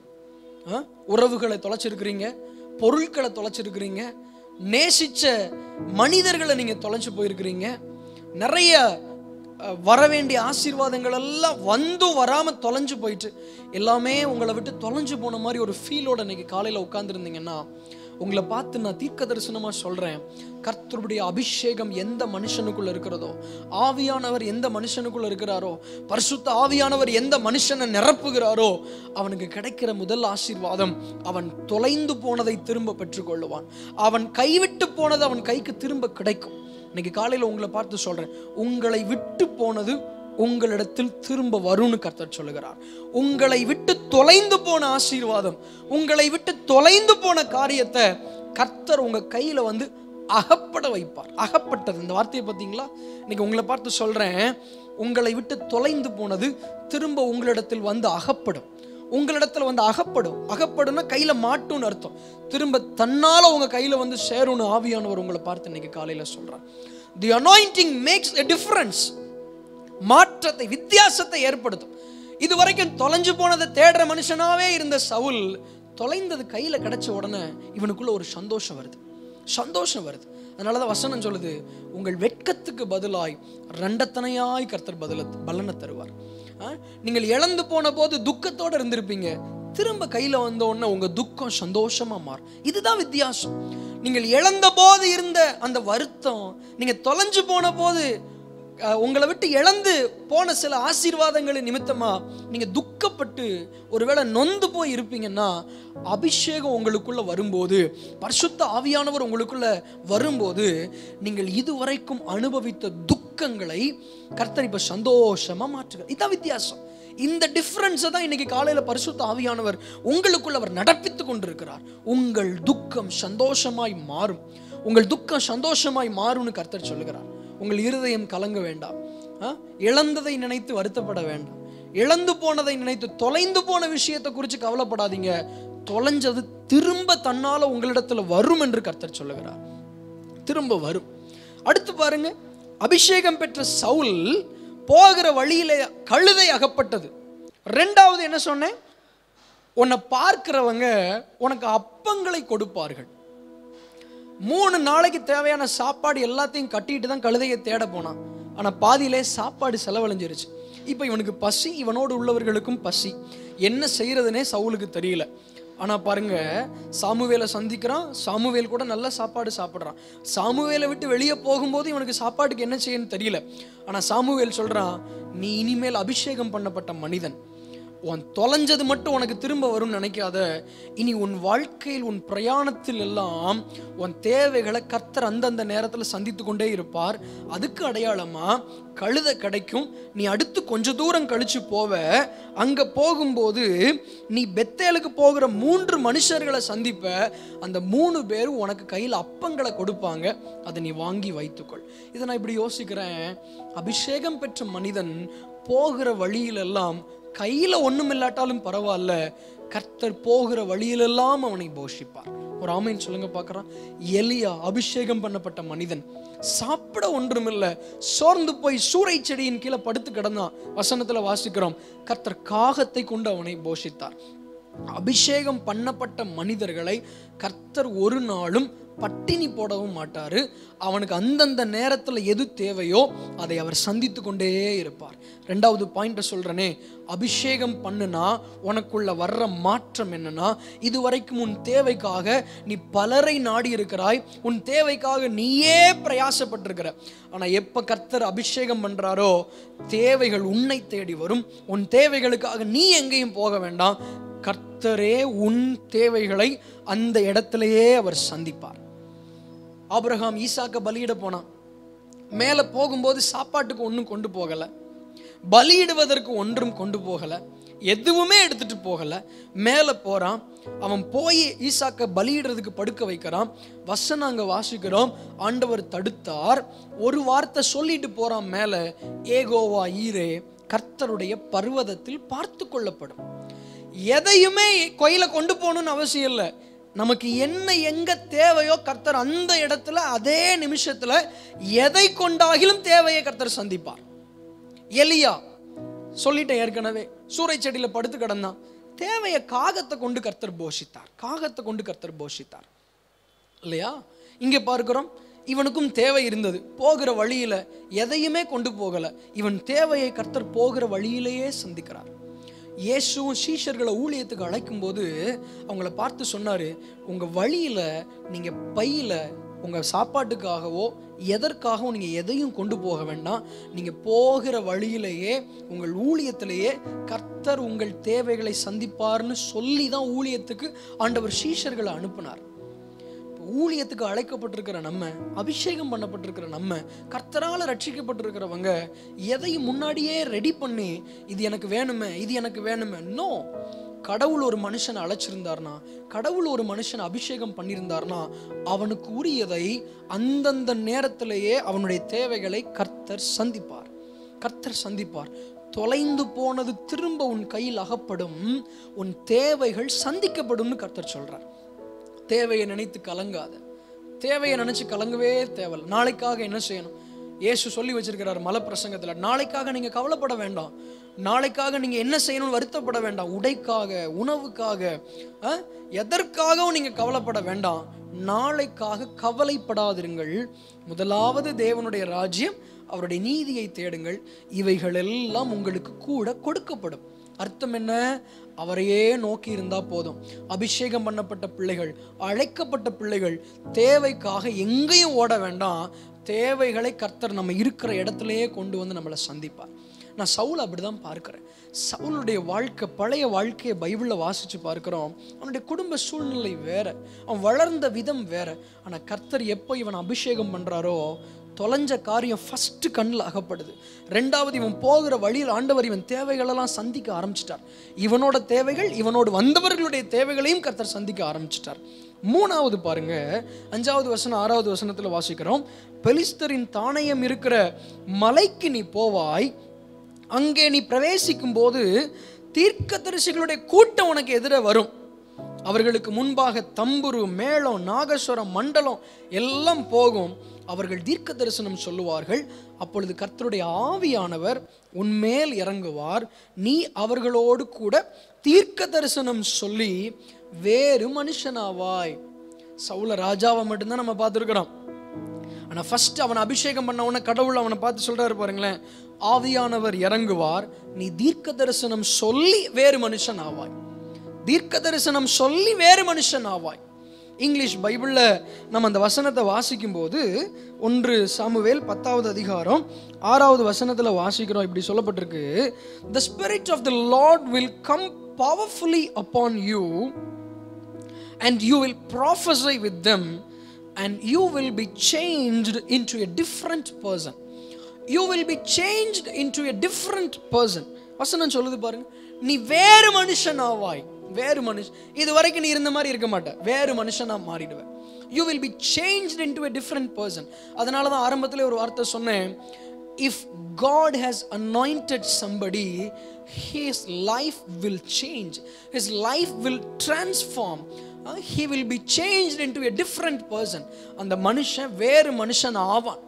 உறவுகளை தொலைச்சிருக்கிறீங்க, பொருட்களை தொலைச்சிருக்கிறீங்க, நேசிச்ச மனிதர்களை நீங்க தொலைச்சு போயிருக்கிறீங்க. நிறைய வரவேண்டிய ஆசீர்வாதங்கள் எல்லாம் வந்து வராம தொலைஞ்சு போயிட்டு எல்லாமே உங்களை விட்டு தொலைஞ்சு போன மாதிரி ஒரு ஃபீலோட இன்னைக்கு காலையில உட்கார்ந்துருந்தீங்கன்னா, உங்களை பார்த்து நான் தீர்க்க தரிசனமா சொல்றேன், கர்த்தருடைய அபிஷேகம் எந்த மனுஷனுக்குள்ள இருக்கிறதோ, ஆவியானவர் எந்த மனுஷனுக்குள்ள இருக்கிறாரோ, பரிசுத்த ஆவியானவர் எந்த மனுஷனை நிரப்புகிறாரோ, அவனுக்கு கிடைக்கிற முதல் ஆசீர்வாதம், அவன் தொலைந்து போனதை திரும்ப பெற்றுக்கொள்ளுவான். அவன் கைவிட்டு போனது அவன் கைக்கு திரும்ப கிடைக்கும். இன்னைக்கு காலையில உங்களை பார்த்து சொல்றேன், உங்களை விட்டு போனது உங்களிடத்தில் திரும்ப வரும்னு கர்த்தர் சொல்லுகிறார். உங்களை விட்டு தொலைந்து போன ஆசீர்வாதம், உங்களை விட்டு தொலைந்து போன காரியத்தை கர்த்தர் உங்க கையில வந்து அகப்பட வைப்பார். அகப்பட்டது, இந்த வார்த்தையை பார்த்தீங்களா? இன்னைக்கு உங்களை பார்த்து சொல்றேன், உங்களை விட்டு தொலைந்து போனது திரும்ப உங்களிடத்தில் வந்து அகப்படும். உங்களிடத்துல வந்து அகப்படும்னா கையில மாட்டும்னு அர்த்தம். திரும்ப தன்னால உங்க கையில வந்து சேரும்னு ஆவியானவர் உங்களை பார்த்து இன்னைக்கு காலையில சொல்றார். The anointing makes a difference. மாற்றத்தை, வித்தியாசத்தை ஏற்படுத்தும். இதுவரைக்கும் தொலைஞ்சு போனதை தேடுற மனுஷனாவே இருந்த சவுல், தொலைந்தது கையில கிடைச்ச உடனே இவனுக்குள்ள ஒரு சந்தோஷம் வருது. அதனாலதான் வசனம் சொல்லுது, உங்கள் வெட்கத்துக்கு பதிலாய் ரெண்டத்தனையாய் கர்த்தர் பலனை தருவார். நீங்கள் இழந்து போன போது துக்கத்தோட இருந்திருப்பீங்க, திரும்ப கையில வந்த உடனே உங்க துக்கம் சந்தோஷமா மாறும். இதுதான் வித்தியாசம். நீங்கள் இழந்த போது இருந்த அந்த வருத்தம், நீங்க தொலைஞ்சு போன போது உங்களை விட்டு இழந்து போன சில ஆசீர்வாதங்களின் நிமித்தமா நீங்க துக்கப்பட்டு ஒருவேளை நொந்து போய் இருப்பீங்கன்னா, அபிஷேகம் உங்களுக்குள்ள வரும்போது, பரிசுத்த ஆவியானவர் உங்களுக்குள்ள வரும்போது, நீங்கள் இதுவரைக்கும் அனுபவித்த துக்கங்களை கர்த்தர் இப்ப சந்தோஷமா மாற்றுகிறார். இதான் வித்தியாசம். இந்த டிஃபரன்ஸை தான் இன்னைக்கு காலையில பரிசுத்த ஆவியானவர் உங்களுக்குள்ள அவர் நடப்பித்து கொண்டிருக்கிறார். உங்கள் துக்கம் சந்தோஷமாய் மாறும், உங்கள் துக்கம் சந்தோஷமாய் மாறும்னு கர்த்தர் சொல்லுகிறார். உங்கள் இருதயம் கலங்க வேண்டாம், இழந்ததை நினைத்து வருத்தப்பட வேண்டாம், இழந்து போனதை நினைத்து, தொலைந்து போன விஷயத்தை குறித்து கவலைப்படாதீங்க. தொலைஞ்சது திரும்ப தன்னால உங்களிடத்துல வரும் என்று கர்த்தர் சொல்லுகிறார். திரும்ப வரும். அடுத்து பாருங்க, அபிஷேகம் பெற்ற சவுல் போகிற வழியில கழுதை அகப்பட்டது. ரெண்டாவது என்ன சொன்னேன், உன்னை பார்க்கிறவங்க உனக்கு அப்பங்களை கொடுப்பார்கள். 3 நாளைக்கு தேவையான சாப்பாடு எல்லாத்தையும் கட்டிட்டு தான் கழுதையை தேட போனான். ஆனா பாதியிலே சாப்பாடு செலவழிஞ்சிருச்சு. இப்ப இவனுக்கு பசி, இவனோடு உள்ளவர்களுக்கும் பசி. என்ன செய்யறதுனே சவுலுக்கு தெரியல. ஆனா பாருங்க, சாமுவேலை சந்திக்கிறான். சாமுவேல் கூட நல்ல சாப்பாடு சாப்பிட்றான். சாமுவேலை விட்டு வெளியே போகும்போது இவனுக்கு சாப்பாட்டுக்கு என்ன செய்யன்னு தெரியல. ஆனா சாமுவேல் சொல்றான், நீ இனிமேல் அபிஷேகம் பண்ணப்பட்ட மனிதன், உன் தொலைஞ்சது மட்டும் உனக்கு திரும்ப வரும்னு நினைக்காத. இனி உன் வாழ்க்கையில் உன் பிரயாணத்தில் எல்லாம் உன் தேவைகளை கர்த்தர் அந்தந்த நேரத்தில் சந்தித்து கொண்டே இருப்பார். அதுக்கு அடையாளமா கழுதை கிடைக்கும். நீ அடுத்து கொஞ்ச தூரம் கழிச்சு போவ. அங்க போகும்போது நீ பெத்தேலுக்கு போகிற 3 மனுஷர்களை சந்திப்ப. அந்த 3 பேரும் உனக்கு கையில் அப்பங்களை கொடுப்பாங்க. அதை நீ வாங்கி வைத்துக்கொள். இதை நான் இப்படி யோசிக்கிறேன். அபிஷேகம் பெற்ற மனிதன் போகிற வழியிலெல்லாம் கையில ஒண்ணும் இல்லாட்டாலும் பரவாயில்ல, கர்த்தர் போகிற வழியிலெல்லாம் அவனை போஷிப்பார். ஒரு ஆமேன் சொல்லுங்க பார்க்கறான். எலியா அபிஷேகம் பண்ணப்பட்ட மனிதன், சாப்பிட ஒன்றுமில்ல, சோர்ந்து போய் சூறை செடியின் கீழே படுத்து கிடந்தான். வசனத்துல வாசிக்கிறோம், கர்த்தர் காகத்தை கொண்டு அவனை போஷித்தார். அபிஷேகம் பண்ணப்பட்ட மனிதர்களை கர்த்தர் ஒரு நாளும் பட்டினி போடவும் மாட்டாரு. அவனுக்கு அந்தந்த நேரத்தில் எது தேவையோ அதை அவர் சந்தித்து கொண்டே இருப்பார். 2வது பாயிண்ட் சொல்றனே, அபிஷேகம் பண்ணுனா உனக்குள்ள வர்ற மாற்றம் என்னன்னா, இதுவரைக்கும் உன் தேவைக்காக நீ பலரை நாடி இருக்கிறாய், உன் தேவைக்காக நீயே பிரயாசப்பட்டிருக்கிற. ஆனா எப்ப கர்த்தர் அபிஷேகம் பண்றாரோ தேவைகள் உன்னை தேடி வரும். உன் தேவைகளுக்காக நீ எங்கேயும் போக வேண்டாம். கர்த்தரே உன் தேவைகளை அந்த இடத்திலேயே அவர் சந்திப்பார். ஆபிரகாம் ஈசாக்க பலியிட போனான். மேல போகும்போது சாப்பாட்டுக்கு ஒன்றும் கொண்டு போகல, பலியிடுவதற்கு ஒன்றும் கொண்டு போகல, எதுவுமே எடுத்துட்டு போகல. மேல போறான். அவன் போய் ஈசாக்க பலியிடுறதுக்கு படுக்க வைக்கிறான். வசனம் அங்க வாசிக்கிறோம், ஆண்டவர் தடுத்தார். ஒரு வார்த்தை சொல்லிட்டு போறான் மேல, ஏகோவா ஈரே, கர்த்தருடைய பர்வதத்தில் பார்த்து கொள்ளப்படும். எதையுமே கோயில கொண்டு போகணும்னு அவசியம் இல்லை. நமக்கு என்ன எங்க தேவையோ கர்த்தர் அந்த இடத்துல அதே நிமிஷத்துல எதை கொண்டாகிலும் தேவையை கர்த்தர் சந்திப்பார். எலியா சொல்லிட்டேன் ஏற்கனவே, சூறை செடியில படுத்து கிடந்தான். தேவையை காகத்தை கொண்டு கர்த்தர் போஷித்தார். காகத்தை கொண்டு கர்த்தர் போஷித்தார் இல்லையா? இங்க பார்க்கிறோம், இவனுக்கும் தேவை இருந்தது. போகிற வழியில எதையுமே கொண்டு போகல. இவன் தேவையை கர்த்தர் போகிற வழியிலேயே சந்திக்கிறார். இயேசுவும் சீஷர்களை ஊழியத்துக்கு அழைக்கும் போது அவங்கள பார்த்து சொன்னாரு, உங்க வழியில நீங்க பையில உங்க சாப்பாட்டுக்காகவோ எதற்காகவும் நீங்க எதையும் கொண்டு போக வேண்டாம். நீங்க போகிற வழியிலேயே உங்கள் ஊழியத்திலேயே கர்த்தர் உங்கள் தேவைகளை சந்திப்பார்னு சொல்லி தான் ஊழியத்துக்கு ஆண்டவர் சீஷர்களை அனுப்பினார். ஊழியத்துக்கு அழைக்கப்பட்டிருக்கிற நம்ம, அபிஷேகம் பண்ணப்பட்டிருக்கிற நம்ம, கர்த்தரால ரட்சிக்கப்பட்டிருக்கிறவங்க எதையும் முன்னாடியே ரெடி பண்ணி இது எனக்கு வேணுமே, இது எனக்கு வேணுமே. நோ, கடவுள் ஒரு மனுஷனை அழைச்சிருந்தார்னா, கடவுள் ஒரு மனுஷனை அபிஷேகம் பண்ணியிருந்தார்னா, அவனுக்கு உரியதை அந்தந்த நேரத்திலேயே அவனுடைய தேவைகளை கர்த்தர் சந்திப்பார். கர்த்தர் சந்திப்பார். தொலைந்து போனது திரும்ப உன் கையில் அகப்படும், உன் தேவைகள் சந்திக்கப்படும்னு கர்த்தர் சொல்றார். தேவையை நினைத்து கலங்காத. தேவையை நினைச்சு கலங்கவே தேவையில்லை. நாளைக்காக என்ன செய்யணும் இயேசு சொல்லி வச்சிருக்கிறார் மலை பிரசங்கத்துல. நாளைக்காக நீங்க கவலைப்பட வேண்டாம். நாளைக்காக நீங்க என்ன செய்யணும்னு வருத்தப்பட வேண்டாம். உடைக்காக, உணவுக்காக, எதற்காகவும் நீங்க கவலைப்பட வேண்டாம். நாளைக்காக கவலைப்படாதிருங்கள். முதலாவது தேவனுடைய ராஜ்யம், அவருடைய நீதியை தேடுங்கள், இவைகள் எல்லாம் உங்களுக்கு கூட கொடுக்கப்படும். அர்த்தம் என்ன? அவரையே நோக்கி இருந்தா போதும். அபிஷேகம் பண்ணப்பட்ட பிள்ளைகள், அழைக்கப்பட்ட பிள்ளைகள் தேவைக்காக எங்கேயும் ஓட வேண்டாம். தேவைகளை கர்த்தர் நம்ம இருக்கிற இடத்துலயே கொண்டு வந்து நம்மளை சந்திப்பார். நான் சவுல் அப்படிதான் பார்க்கிறேன். சவுலுடைய வாழ்க்கை, பழைய வாழ்க்கையை பைபிளில் வாசிச்சு பார்க்கிறோம். அவனுடைய குடும்ப சூழ்நிலை வேற, அவன் வளர்ந்த விதம் வேற. ஆனா கர்த்தர் எப்போ இவன் அபிஷேகம் பண்றாரோ தொலைஞ்ச காரியம் ஃபர்ஸ்ட் கண்ணில் அகப்படுது. 2வது, இவன் போகிற வழியில் ஆண்டவர் இவன் தேவைகளெல்லாம் சந்திக்க ஆரம்பிச்சிட்டார். இவனோட தேவைகள், இவனோடு வந்தவர்களுடைய தேவைகளையும் கர்த்தர் சந்திக்க ஆரம்பிச்சிட்டார். 3வது பாருங்க, 5வது வசனம் 6வது வசனத்தில் வாசிக்கிறோம், பெலிஸ்தரின் தானியம் இருக்கிற மலைக்கு நீ போவாய், அங்கே நீ பிரவேசிக்கும் போது தீர்க்கதரிசிகளுடைய கூட்டம் உனக்கு எதிர வரும். அவர்களுக்கு முன்பாக தம்புரு, மேளம், நாகஸ்வரம், மண்டலம் எல்லாம் போகும். அவர்கள் தீர்க்க தரிசனம் சொல்லுவார்கள். அப்பொழுது கர்த்தருடைய ஆவியானவர் உன்மேல் இறங்குவார். நீ அவர்களோடு கூட தீர்க்க தரிசனம் சொல்லி வேறு மனுஷனாவாய். சவுல ராஜாவை மட்டும்தான் நம்ம பார்த்துருக்கிறோம். ஆனா ஃபர்ஸ்ட் அவனை அபிஷேகம் பண்ண உடனே கடவுள் அவனை பார்த்து சொல்றாரு பாருங்களேன், ஆவியானவர் இறங்குவார், நீ தீர்க்க தரிசனம் சொல்லி வேறு மனுஷன் ஆவாய். தீர்க்க தரிசனம் சொல்லி வேறு மனுஷன் ஆவாய். இங்கிலீஷ் பைபிளில் நம்ம அந்த வசனத்தை வாசிக்கும் போது 1 சாமுவேல் 10வது அதிகாரம் 6வது வசனத்தில் வாசிக்கிறோம். இப்படி சொல்லப்பட்டிருக்கு, The Spirit of the Lord will come powerfully upon you and you will prophesy with them and you will be changed into a different person. You will be changed into a different person. வசனம் சொல்லுது பாருங்க, நீ வேறு மனுஷன் ஆவாய். வேறு மனுஷன், இது வரைக்கும் நீ இருந்த மாதிரி இருக்க மாட்ட, வேறு மனுஷனா மாறிடுவேன். You will be changed into a different person. அதனால தான் ஆரம்பத்தில் ஒரு வார்த்தை சொன்னேன், if God has anointed somebody, his life will change, his life will transform, he will be changed into a different person. அந்த மனுஷன் வேறு மனுஷன் ஆவான்.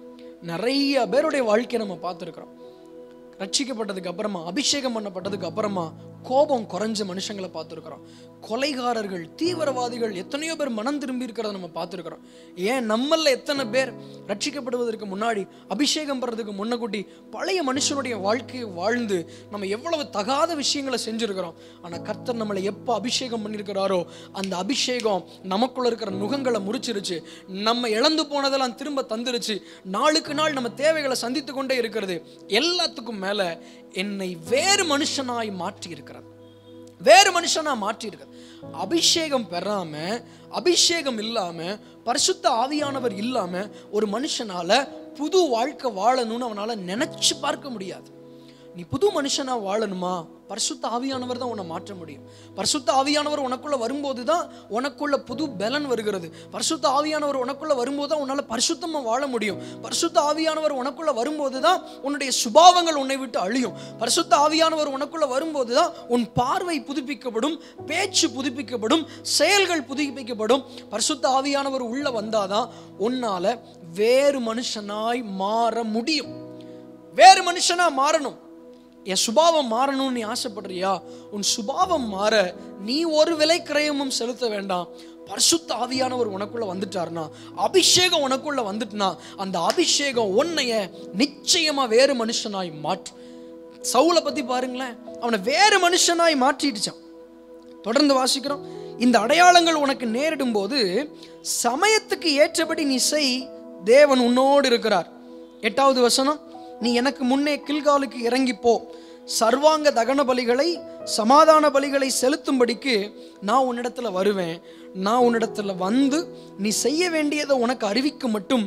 நிறைய பேருடைய வாழ்க்கையை நம்ம பார்த்துருக்கிறோம். ரட்சிக்கப்பட்டதுக்கு அப்புறமா, அபிஷேகம் பண்ணப்பட்டதுக்கு அப்புறமா கோபம் குறைஞ்ச மனுஷங்களை பார்த்துருக்கிறோம். கொலைகாரர்கள், தீவிரவாதிகள் எத்தனையோ பேர் மனம் திரும்பி இருக்கிறத நம்ம பார்த்துருக்கிறோம். ஏன் நம்மள எத்தனை பேர் ரட்சிக்கப்படுவதற்கு முன்னாடி, அபிஷேகம் பண்ணுறதுக்கு முன்னக்கூட்டி பழைய மனுஷனுடைய வாழ்க்கையை வாழ்ந்து நம்ம எவ்வளவு தகாத விஷயங்களை செஞ்சுருக்கிறோம். ஆனால் கர்த்தர் நம்மளை எப்போ அபிஷேகம் பண்ணியிருக்கிறாரோ அந்த அபிஷேகம் நமக்குள்ள இருக்கிற நுகங்களை முறிச்சிருச்சு, நம்ம இழந்து போனதெல்லாம் திரும்ப தந்துருச்சு. நாளுக்கு நாள் நம்ம தேவைகளை சந்தித்து கொண்டே இருக்கிறது. எல்லாத்துக்கும் மேல என்னை வேறு மனுஷனாய் மாற்றி இருக்கிறது, வேறு மனுஷனா மாற்றி இருக்கிறது. அபிஷேகம் பெறாம, அபிஷேகம் இல்லாம, பரிசுத்த ஆவியானவர் இல்லாம ஒரு மனுஷனால புது வாழ்க்கை வாழணும்னு அவனால நினைச்சு பார்க்க முடியாது. நீ புது மனுஷனா வாழணுமா, பரிசுத்த ஆவியானவர் தான் உன்னை மாற்ற முடியும். பரிசுத்த ஆவியானவர் உனக்குள்ள வரும்போது தான் உனக்குள்ள புது பலன் வருகிறது. பரிசுத்த ஆவியானவர் உனக்குள்ள வரும்போது தான் உன்னால பரிசுத்தமா வாழ முடியும். பரிசுத்த ஆவியானவர் உனக்குள்ள வரும்போது தான் உன்னுடைய சுபாவங்கள் உன்னை விட்டு அழியும். பரிசுத்த ஆவியானவர் உனக்குள்ள வரும்போது தான் உன் பார்வை புதுப்பிக்கப்படும், பேச்சு புதுப்பிக்கப்படும், செயல்கள் புதுப்பிக்கப்படும். பரிசுத்த ஆவியானவர் உள்ள வந்தாதான் உன்னால வேறு மனுஷனாய் மாற முடியும். வேறு மனுஷனா மாறணும். என் சுபாவம் மாறணும்னு நீ ஆசைப்படுறியா? உன் சுபாவம் மாற நீ ஒரு விலை கிரயமும் செலுத்த வேண்டாம். பரிசுத்த ஆவியானவர் உனக்குள்ள வந்துட்டார்னா, அபிஷேகம் உனக்குள்ள வந்துட்டுனா, அந்த அபிஷேகம் உன்னைய நிச்சயமா வேறு மனுஷனாய் மாற்றும். சவுலை பத்தி பாருங்களேன், அவனை வேறு மனுஷனாய் மாற்றிடுச்சான். தொடர்ந்து வாசிக்கிறோம், இந்த அடையாளங்கள் உனக்கு நேரிடும் போது சமயத்துக்கு ஏற்றபடி நீ செய், தேவன் உன்னோடு இருக்கிறார். 8வது வசனம், நீ எனக்கு முன்னே கில்காலுக்கு இறங்கி போ, சர்வாங்க தகன பலிகளை சமாதான பலிகளை செலுத்தும்படிக்கு நான் உன்னிடத்துல வருவேன். நான் உன்னிடத்துல வந்து நீ செய்ய வேண்டியதை உனக்கு அறிவிக்க மட்டும்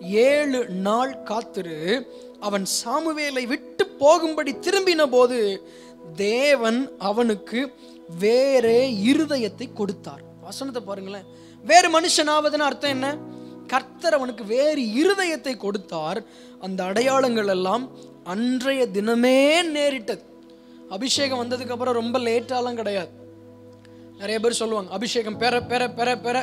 7 நாள் காத்திரு. அவன் சாமுவேலை விட்டு போகும்படி திரும்பின போது தேவன் அவனுக்கு வேறே இருதயத்தை கொடுத்தார். வசனத்தை பாருங்களேன், வேறு மனுஷனாவதுன்னு அர்த்தம் என்ன? கர்த்தர் அவனுக்கு வேறு இருதயத்தை கொடுத்தார். அந்த அடையாளங்கள் எல்லாம் அன்றைய தினமே நேரிட்டது. அபிஷேகம் வந்ததுக்கு அப்புறம் ரொம்ப லேட்டாலாம் கிடையாது. நிறைய பேர் சொல்லுவாங்க அபிஷேகம் பெற பெற பெற பெற.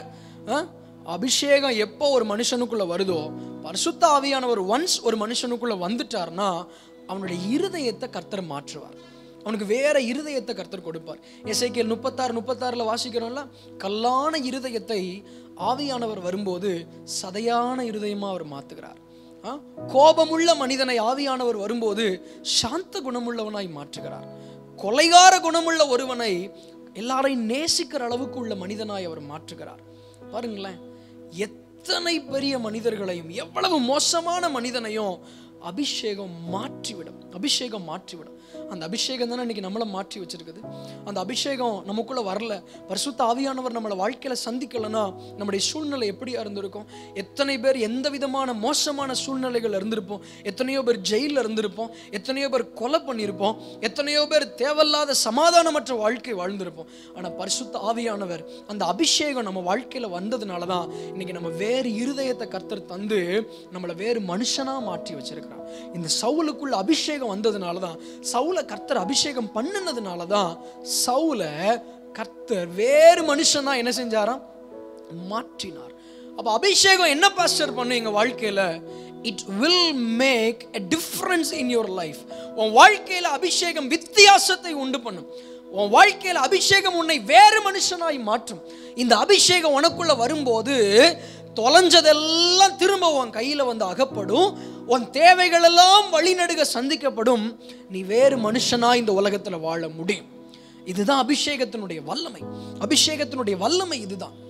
அபிஷேகம் எப்போ ஒரு மனுஷனுக்குள்ள வருதோ, பரிசுத்த ஆவியானவர் ஒன்ஸ் ஒரு மனுஷனுக்குள்ள வந்துட்டார்னா அவனுடைய இருதயத்தை கர்த்தர் மாற்றுவார். அவனுக்கு வேற இருதயத்தை கர்த்தர் கொடுப்பார். எசேக்கியேல் 36:36 வாசிக்கிறோம்ல, கல்லான இருதயத்தை ஆவியானவர் வரும்போது சதையான இருதயமா அவர் மாத்துகிறார். கோபமுள்ள மனிதனை ஆவியானவர் வரும்போது சாந்த குணமுள்ளவனாய் மாற்றுகிறார். கொலைகார குணமுள்ள ஒருவனை எல்லாரையும் நேசிக்கிற அளவுக்கு உள்ள மனிதனாய் அவர் மாற்றுகிறார். பாருங்களேன், எத்தனை பெரிய மனிதர்களையும் எவ்வளவு மோசமான மனிதனையும் அபிஷேகம் மாற்றிவிடும். அபிஷேகம் மாற்றிவிடும். அந்த அபிஷேகம் தானே இன்னைக்கு நம்மளை மாற்றி வச்சிருக்குது. அந்த அபிஷேகம் நமக்குள்ள வரல, பரிசுத்த ஆவியானவர் நம்மளை வாழ்க்கையில சந்திக்கலன்னா நம்முடைய சூழ்நிலை எப்படியா இருந்திருக்கும்? எத்தனை பேர் எந்த விதமான மோசமான சூழ்நிலைகள் இருந்திருப்போம். எத்தனையோ பேர் ஜெயிலில் இருந்திருப்போம். எத்தனையோ பேர் கொலை பண்ணியிருப்போம். எத்தனையோ பேர் தேவையில்லாத சமாதானமற்ற வாழ்க்கை வாழ்ந்திருப்போம். ஆனால் பரிசுத்த ஆவியானவர் அந்த அபிஷேகம் நம்ம வாழ்க்கையில வந்ததுனால தான் இன்னைக்கு நம்ம வேறு இருதயத்தை கர்த்தர் தந்து நம்மளை வேறு மனுஷனா மாற்றி வச்சிருக்கிறார். இந்த சவுலுக்குள்ள அபிஷேகம் வந்ததுனால தான், சவுலை கர்த்தர் அபிஷேகம் பண்ணினதுனால தான் சவுலை கர்த்தர் வேறு மனுஷனா என்ன செஞ்சாராம்? மாற்றினார். அப்ப அபிஷேகம் என்ன பாஸ்டர் பண்ணும் எங்க வாழ்க்கையில? It will make a difference in your life. உன் வாழ்க்கையில அபிஷேகம் வித்தியாசத்தை உண்டு பண்ணும். உன் வாழ்க்கையில அபிஷேகம் உன்னை வேறு மனுஷனாய் மாற்றும். இந்த அபிஷேகம் உனக்குள்ள வரும்போது தொலைஞ்சதெல்லாம் திரும்ப உன் கையில வந்து அகப்படும். உன் தேவைகள் எல்லாம் வழிநடுக சந்திக்கப்படும். நீ வேறு மனுஷனா இந்த உலகத்துல வாழ முடியும். இதுதான் அபிஷேகத்தினுடைய வல்லமை. அபிஷேகத்தினுடைய வல்லமை இதுதான்.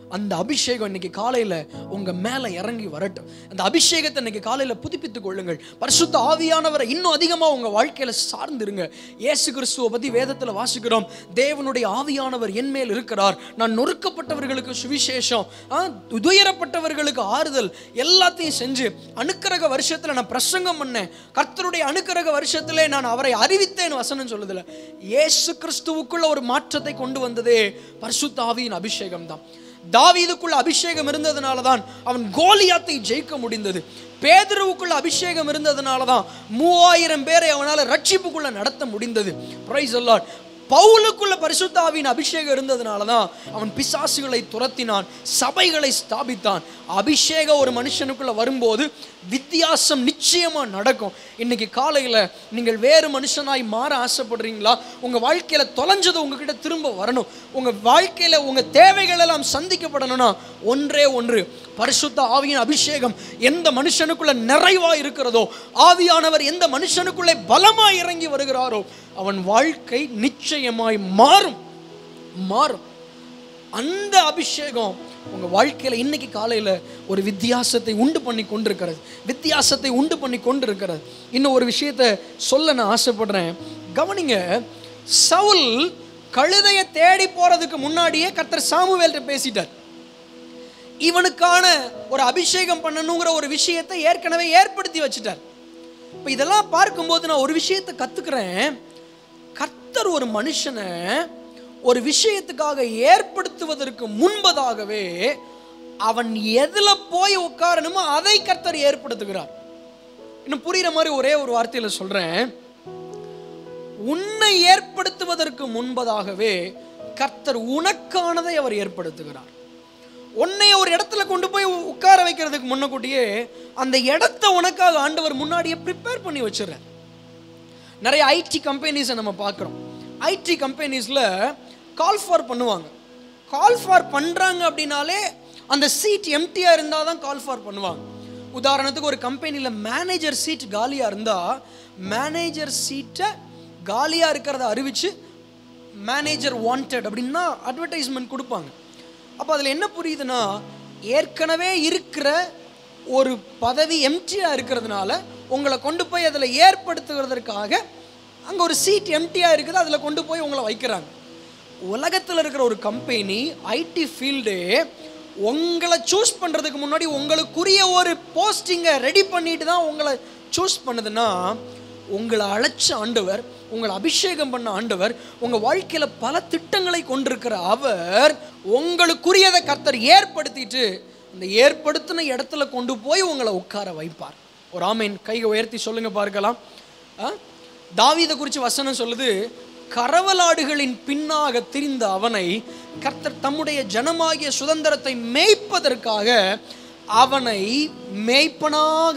அந்த அபிஷேகம் இன்னைக்கு காலையில உங்க மேல இறங்கி வரட்டும். அந்த அபிஷேகத்தை இன்னைக்கு காலையில புதுப்பித்துக் கொள்ளுங்கள். பரிசுத்த ஆவியானவரை இன்னும் அதிகமா உங்க வாழ்க்கையில சார்ந்திருங்க. இயேசு கிறிஸ்துவை பத்தி வேதத்துல வாசிக்கிறோம், தேவனுடைய ஆவியானவர் என் மேல் இருக்கிறார், நான் நொறுக்கப்பட்டவர்களுக்கு சுவிசேஷம், துயரப்பட்டவர்களுக்கு ஆறுதல் எல்லாத்தையும் செஞ்சு அனுக்கிரக வருஷத்துல நான் பிரசங்கம் பண்ணேன், கர்த்தருடைய அனுக்கிரக வருஷத்திலே நான் அவரை அறிவித்தேன் வசனம் சொல்லுதுல. இயேசு கிறிஸ்துவுக்குள்ள ஒரு மாற்றத்தை கொண்டு வந்ததே பரிசுத்த ஆவியின் அபிஷேகம் தான். தாவீதுக்குள்ள அபிஷேகம் இருந்ததுனால தான் அவன் கோலியாத்தை ஜெயிக்க முடிந்தது. பேதுருவுக்குள்ள அபிஷேகம் இருந்ததுனால தான் 3000 பேரை அவனால ரட்சிப்புக்குள்ள நடத்த முடிந்தது. Price the Lord. பவுலுக்குள்ள பரிசுத்த ஆவியின் அபிஷேகம் இருந்ததுனால தான் அவன் பிசாசுகளை துரத்தினான், சபைகளை ஸ்தாபித்தான். அபிஷேகம் ஒரு மனுஷனுக்குள்ள வரும்போது வித்தியாசம் நிச்சயமா நடக்கும். இன்னைக்கு காலையில நீங்கள் வேறு மனுஷனாய் மாற ஆசைப்படுறீங்களா? உங்க வாழ்க்கையில தொலைஞ்சது உங்ககிட்ட திரும்ப வரணும், உங்க வாழ்க்கையில உங்க தேவைகள் எல்லாம் சந்திக்கப்படணும்னா ஒன்றே ஒன்று, பரிசுத்த ஆவியின் அபிஷேகம் எந்த மனுஷனுக்குள்ள நிறைவா இருக்கிறதோ, ஆவியானவர் எந்த மனுஷனுக்குள்ளே பலமாய் இறங்கி வருகிறாரோ அவன் வாழ்க்கை நிச்சயமாய் மாறும். அந்த அபிஷேகம் உங்க வாழ்க்கையில இன்னைக்கு காலையில ஒரு வித்தியாசத்தை உண்டு பண்ணி கொண்டிருக்கிறது. இன்னும் ஒரு விஷயத்தை சொல்ல நான் ஆசைப்படுறேன், கவனிங்க. சவுல் கழுதையை தேடி போறதுக்கு முன்னாடியே கர்த்தர் சாமுவேல்ட்ட பேசிட்டார். இவனுக்கான ஒரு அபிஷேகம் பண்ணணுங்கிற ஒரு விஷயத்தை ஏற்கனவே ஏற்படுத்தி வச்சுட்டார். இப்ப இதெல்லாம் பார்க்கும்போது நான் ஒரு விஷயத்தை கத்துக்கிறேன், கர்த்தர் ஒரு மனுஷனை ஒரு விஷயத்துக்காக ஏற்படுத்துவதற்கு முன்பதாகவே அவன் எதுல போய் உட்காரணுமோ அதை கர்த்தர் ஏற்படுத்துகிறார். இன்னும் புரியுற மாதிரி ஒரே ஒரு வார்த்தையில சொல்றேன், உன்னை ஏற்படுத்துவதற்கு முன்பதாகவே கர்த்தர் உனக்கானதை அவர் ஏற்படுத்துகிறார். உன்னை ஒரு இடத்துல கொண்டு போய் உட்கார வைக்கிறதுக்கு முன்னக்கூட்டியே அந்த இடத்தை உனக்காக ஆண்டவர் முன்னாடியே ப்ரிப்பேர் பண்ணி வச்சிடறார். நிறைய ஐடி கம்பெனிஸை நம்ம பார்க்குறோம். ஐடி கம்பெனிஸில் கால் ஃபார் பண்ணுவாங்க. கால் ஃபார் பண்ணுறாங்க அப்படின்னாலே அந்த சீட் எம்டியாக இருந்தால் தான் கால் ஃபார் பண்ணுவாங்க. உதாரணத்துக்கு ஒரு கம்பெனியில் மேனேஜர் சீட் காலியாக இருந்தால் மேனேஜர் சீட்டை காலியாக இருக்கிறத அறிவித்து மேனேஜர் வாண்டட் அப்படின்னா அட்வர்டைஸ்மெண்ட் கொடுப்பாங்க. அப்போ அதில் என்ன புரியுதுன்னா, ஏற்கனவே இருக்கிற ஒரு பதவி எம்டியாக இருக்கிறதுனால உங்களை கொண்டு போய் அதில் ஏற்படுத்துகிறதுக்காக அங்கே ஒரு சீட் எம்டியாக இருக்குது, அதில் கொண்டு போய் உங்களை வைக்கிறாங்க. உலகத்தில் இருக்கிற ஒரு கம்பெனி ஐடி ஃபீல்டு உங்களை சூஸ் பண்ணுறதுக்கு முன்னாடி உங்களுக்குரிய ஒரு போஸ்டிங்கை ரெடி பண்ணிட்டு தான் உங்களை சூஸ் பண்ணுதுன்னா, உங்களை அழைச்ச ஆண்டவர், உங்களை அபிஷேகம் பண்ண ஆண்டவர், உங்கள் வாழ்க்கையில் பல திட்டங்களை கொண்டிருக்கிற அவர் உங்களுக்குரியதை கர்த்தர் ஏற்படுத்திட்டு அந்த ஏற்படுத்தின இடத்துல கொண்டு போய் உங்களை உட்கார வைப்பார். ஒரு ஆமீன் கையை உயர்த்தி சொல்லுங்க பார்க்கலாம். தாவீதை குறித்து வசனம் சொல்லுது, கரவலாடுகளின் பின்னாக திரிந்த அவனை கர்த்தர் தம்முடைய ஜனமாகிய சுதந்திரத்தை மேய்ப்பதற்காக அவனை மேய்ப்பனாக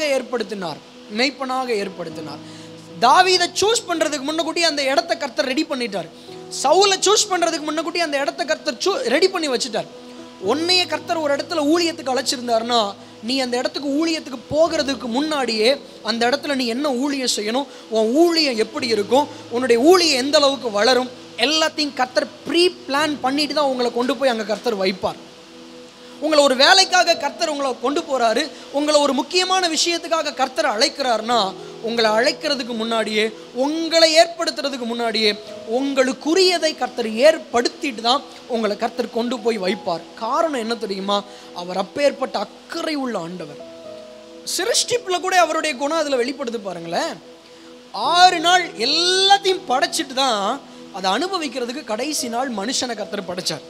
ஏற்படுத்தினார். தாவீதை சூஸ் பண்றதுக்கு முன்னக்கூட்டி அந்த இடத்தை கர்த்தர் ரெடி பண்ணிட்டார். சவுலை சூஸ் பண்றதுக்கு முன்னக்கூட்டி அந்த இடத்தை கர்த்தர் ரெடி பண்ணி வச்சுட்டார். உன்னைய கர்த்தர் ஒரு இடத்துல ஊழியத்துக்கு அழைச்சிருந்தாருன்னா, நீ அந்த இடத்துக்கு ஊழியத்துக்கு போகிறதுக்கு முன்னாடியே அந்த இடத்துல நீ என்ன ஊழியம் செய்யணும், உன் ஊழியம் எப்படி இருக்கும், உன்னுடைய ஊழியம் எந்த அளவுக்கு வளரும், எல்லாத்தையும் கர்த்தர் ப்ரீ பிளான் பண்ணிட்டு தான் உங்களை கொண்டு போய் அங்கே கர்த்தர் வைப்பார். உங்களை ஒரு வேலைக்காக கர்த்தர் உங்களை கொண்டு போறாரு, உங்களை ஒரு முக்கியமான விஷயத்துக்காக கர்த்தர் அழைக்கிறாருன்னா, உங்களை அழைக்கிறதுக்கு முன்னாடியே, உங்களை ஏற்படுத்துறதுக்கு முன்னாடியே உங்களுக்குரியதை கர்த்தர் ஏற்படுத்திட்டு தான் உங்களை கர்த்தர் கொண்டு போய் வைப்பார். காரணம் என்ன தெரியுமா? அவர் அப்பேற்பட்ட அக்கறை உள்ள ஆண்டவர். சிருஷ்டிப்புல கூட அவருடைய குணம் அதில் வெளிப்படுத்து பாருங்களேன். 6 நாள் எல்லாத்தையும் படைச்சிட்டு தான் அதை அனுபவிக்கிறதுக்கு கடைசி நாள் மனுஷனை கர்த்தர் படைச்சார்.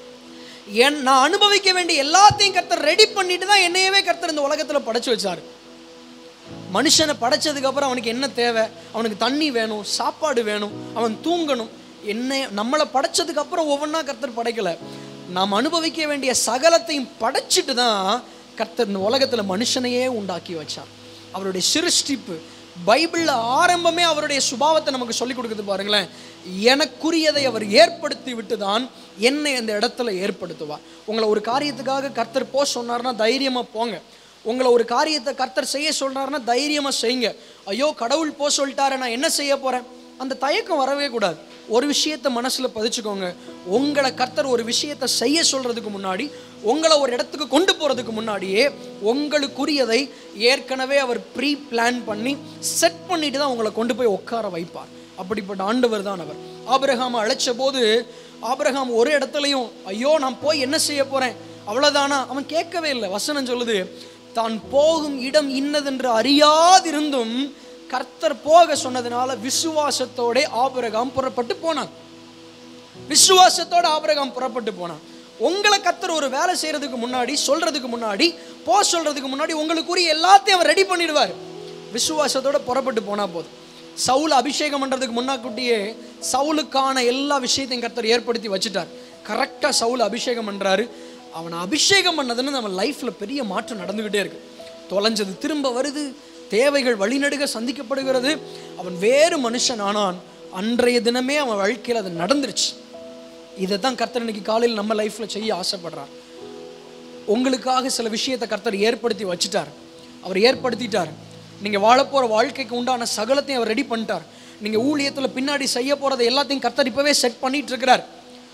நான் அனுபவிக்க வேண்டிய எல்லாத்தையும் கர்த்தர் ரெடி பண்ணிட்டு தான் என்னையவே கர்த்தர் இந்த உலகத்தில் படைச்சு வச்சார். மனுஷனை படைச்சதுக்கு அப்புறம் அவனுக்கு என்ன தேவை? அவனுக்கு தண்ணி வேணும், சாப்பாடு வேணும், அவன் தூங்கணும். நம்மளை படைச்சதுக்கு அப்புறம் ஒவ்வொன்றா கர்த்தர் படைக்கல, நாம் அனுபவிக்க வேண்டிய சகலத்தையும் படைச்சிட்டு தான் கர்த்தர் இந்த உலகத்தில் மனுஷனையே உண்டாக்கி வச்சார். அவருடைய சிருஷ்டிப்பு பைபிளில் ஆரம்பமே அவருடைய சுபாவத்தை நமக்கு சொல்லிக் கொடுக்குது பாருங்களேன். எனக்குரியதை அவர் ஏற்படுத்தி விட்டு தான் என்னை அந்த இடத்துல ஏற்படுத்துவார். உங்களை ஒரு காரியத்துக்காக கர்த்தர் போக சொன்னார்னா தைரியமாக போங்க. உங்களை ஒரு காரியத்தை கர்த்தர் செய்ய சொல்றாருன்னா தைரியமாக செய்யுங்க. ஐயோ கடவுள் போக சொல்லிட்டாரு, நான் என்ன செய்ய போகிறேன், அந்த தயக்கம் வரவே கூடாது. ஒரு விஷயத்தை மனசுல பதிச்சுக்கோங்க. உங்களை கர்த்தர் ஒரு விஷயத்தை செய்ய சொல்றதுக்கு முன்னாடி, உங்களை ஒரு இடத்துக்கு கொண்டு போறதுக்கு முன்னாடியே உங்களுக்குரியதை ஏற்கனவே அவர் ப்ரீ பிளான் பண்ணி செட் பண்ணிட்டு தான் உங்களை கொண்டு போய் உட்கார வைப்பார். அப்படிப்பட்ட ஆண்டவர் தான் அவர். ஆபிரகாம் அழைச்ச போது ஆபிரகாம் ஒரு இடத்துலையும் ஐயோ நான் போய் என்ன செய்ய போறேன் அவ்வளவுதானா அவன் கேட்கவே இல்லை. வசனம் சொல்லுது, தான் போகும் இடம் இன்னதென்று அறியாதிருந்தும் கர்த்தர் போக சொன்னதுனால விசுவாசத்தோட ஆபிரகாம் புறப்பட்டு போனான். விசுவாசத்தோட ஆபிரகாம் புறப்பட்டு போனான். உங்களை கர்த்தர் ஒரு வேலை செய்யறதுக்கு முன்னாடி, சொல்றதுக்கு முன்னாடி, சொல்றதுக்கு முன்னாடி உங்களுக்குரிய எல்லாத்தையும் அவர் ரெடி பண்ணிடுவார். விசுவாசத்தோட புறப்பட்டு போனா போதும். சவுல் அபிஷேகம் பண்றதுக்கு முன்னாக்கூட்டியே சவுலுக்கான எல்லா விஷயத்தையும் கர்த்தர் ஏற்படுத்தி வச்சுட்டார். கரெக்டா சவுல் அபிஷேகம் பண்றாரு. அவனை அபிஷேகம் பண்ணதுன்னு நம்ம லைஃப்ல பெரிய மாற்றம் நடந்துகிட்டே இருக்கு. தொலைஞ்சது திரும்ப வருது, தேவைகள் வழிநடுக சந்திக்கப்படுகிறது. அவன் வேறு மனுஷன் ஆனான். அன்றைய தினமே அவன் வாழ்க்கையில் அது நடந்துருச்சு. இதை தான் கர்த்தர் இன்னைக்கு காலையில் நம்ம லைஃப்ல செய்ய ஆசைப்படுறார். உங்களுக்காக சில விஷயத்தை கர்த்தர் ஏற்படுத்தி வச்சுட்டார். அவர் ஏற்படுத்திட்டார். நீங்க வாழப்போற வாழ்க்கைக்கு உண்டான சகலத்தையும் அவர் ரெடி பண்ணிட்டார். நீங்க ஊழியத்துல பின்னாடி செய்ய போறதை எல்லாத்தையும் கர்த்தர் இப்பவே செட் பண்ணிட்டு இருக்கிறார்.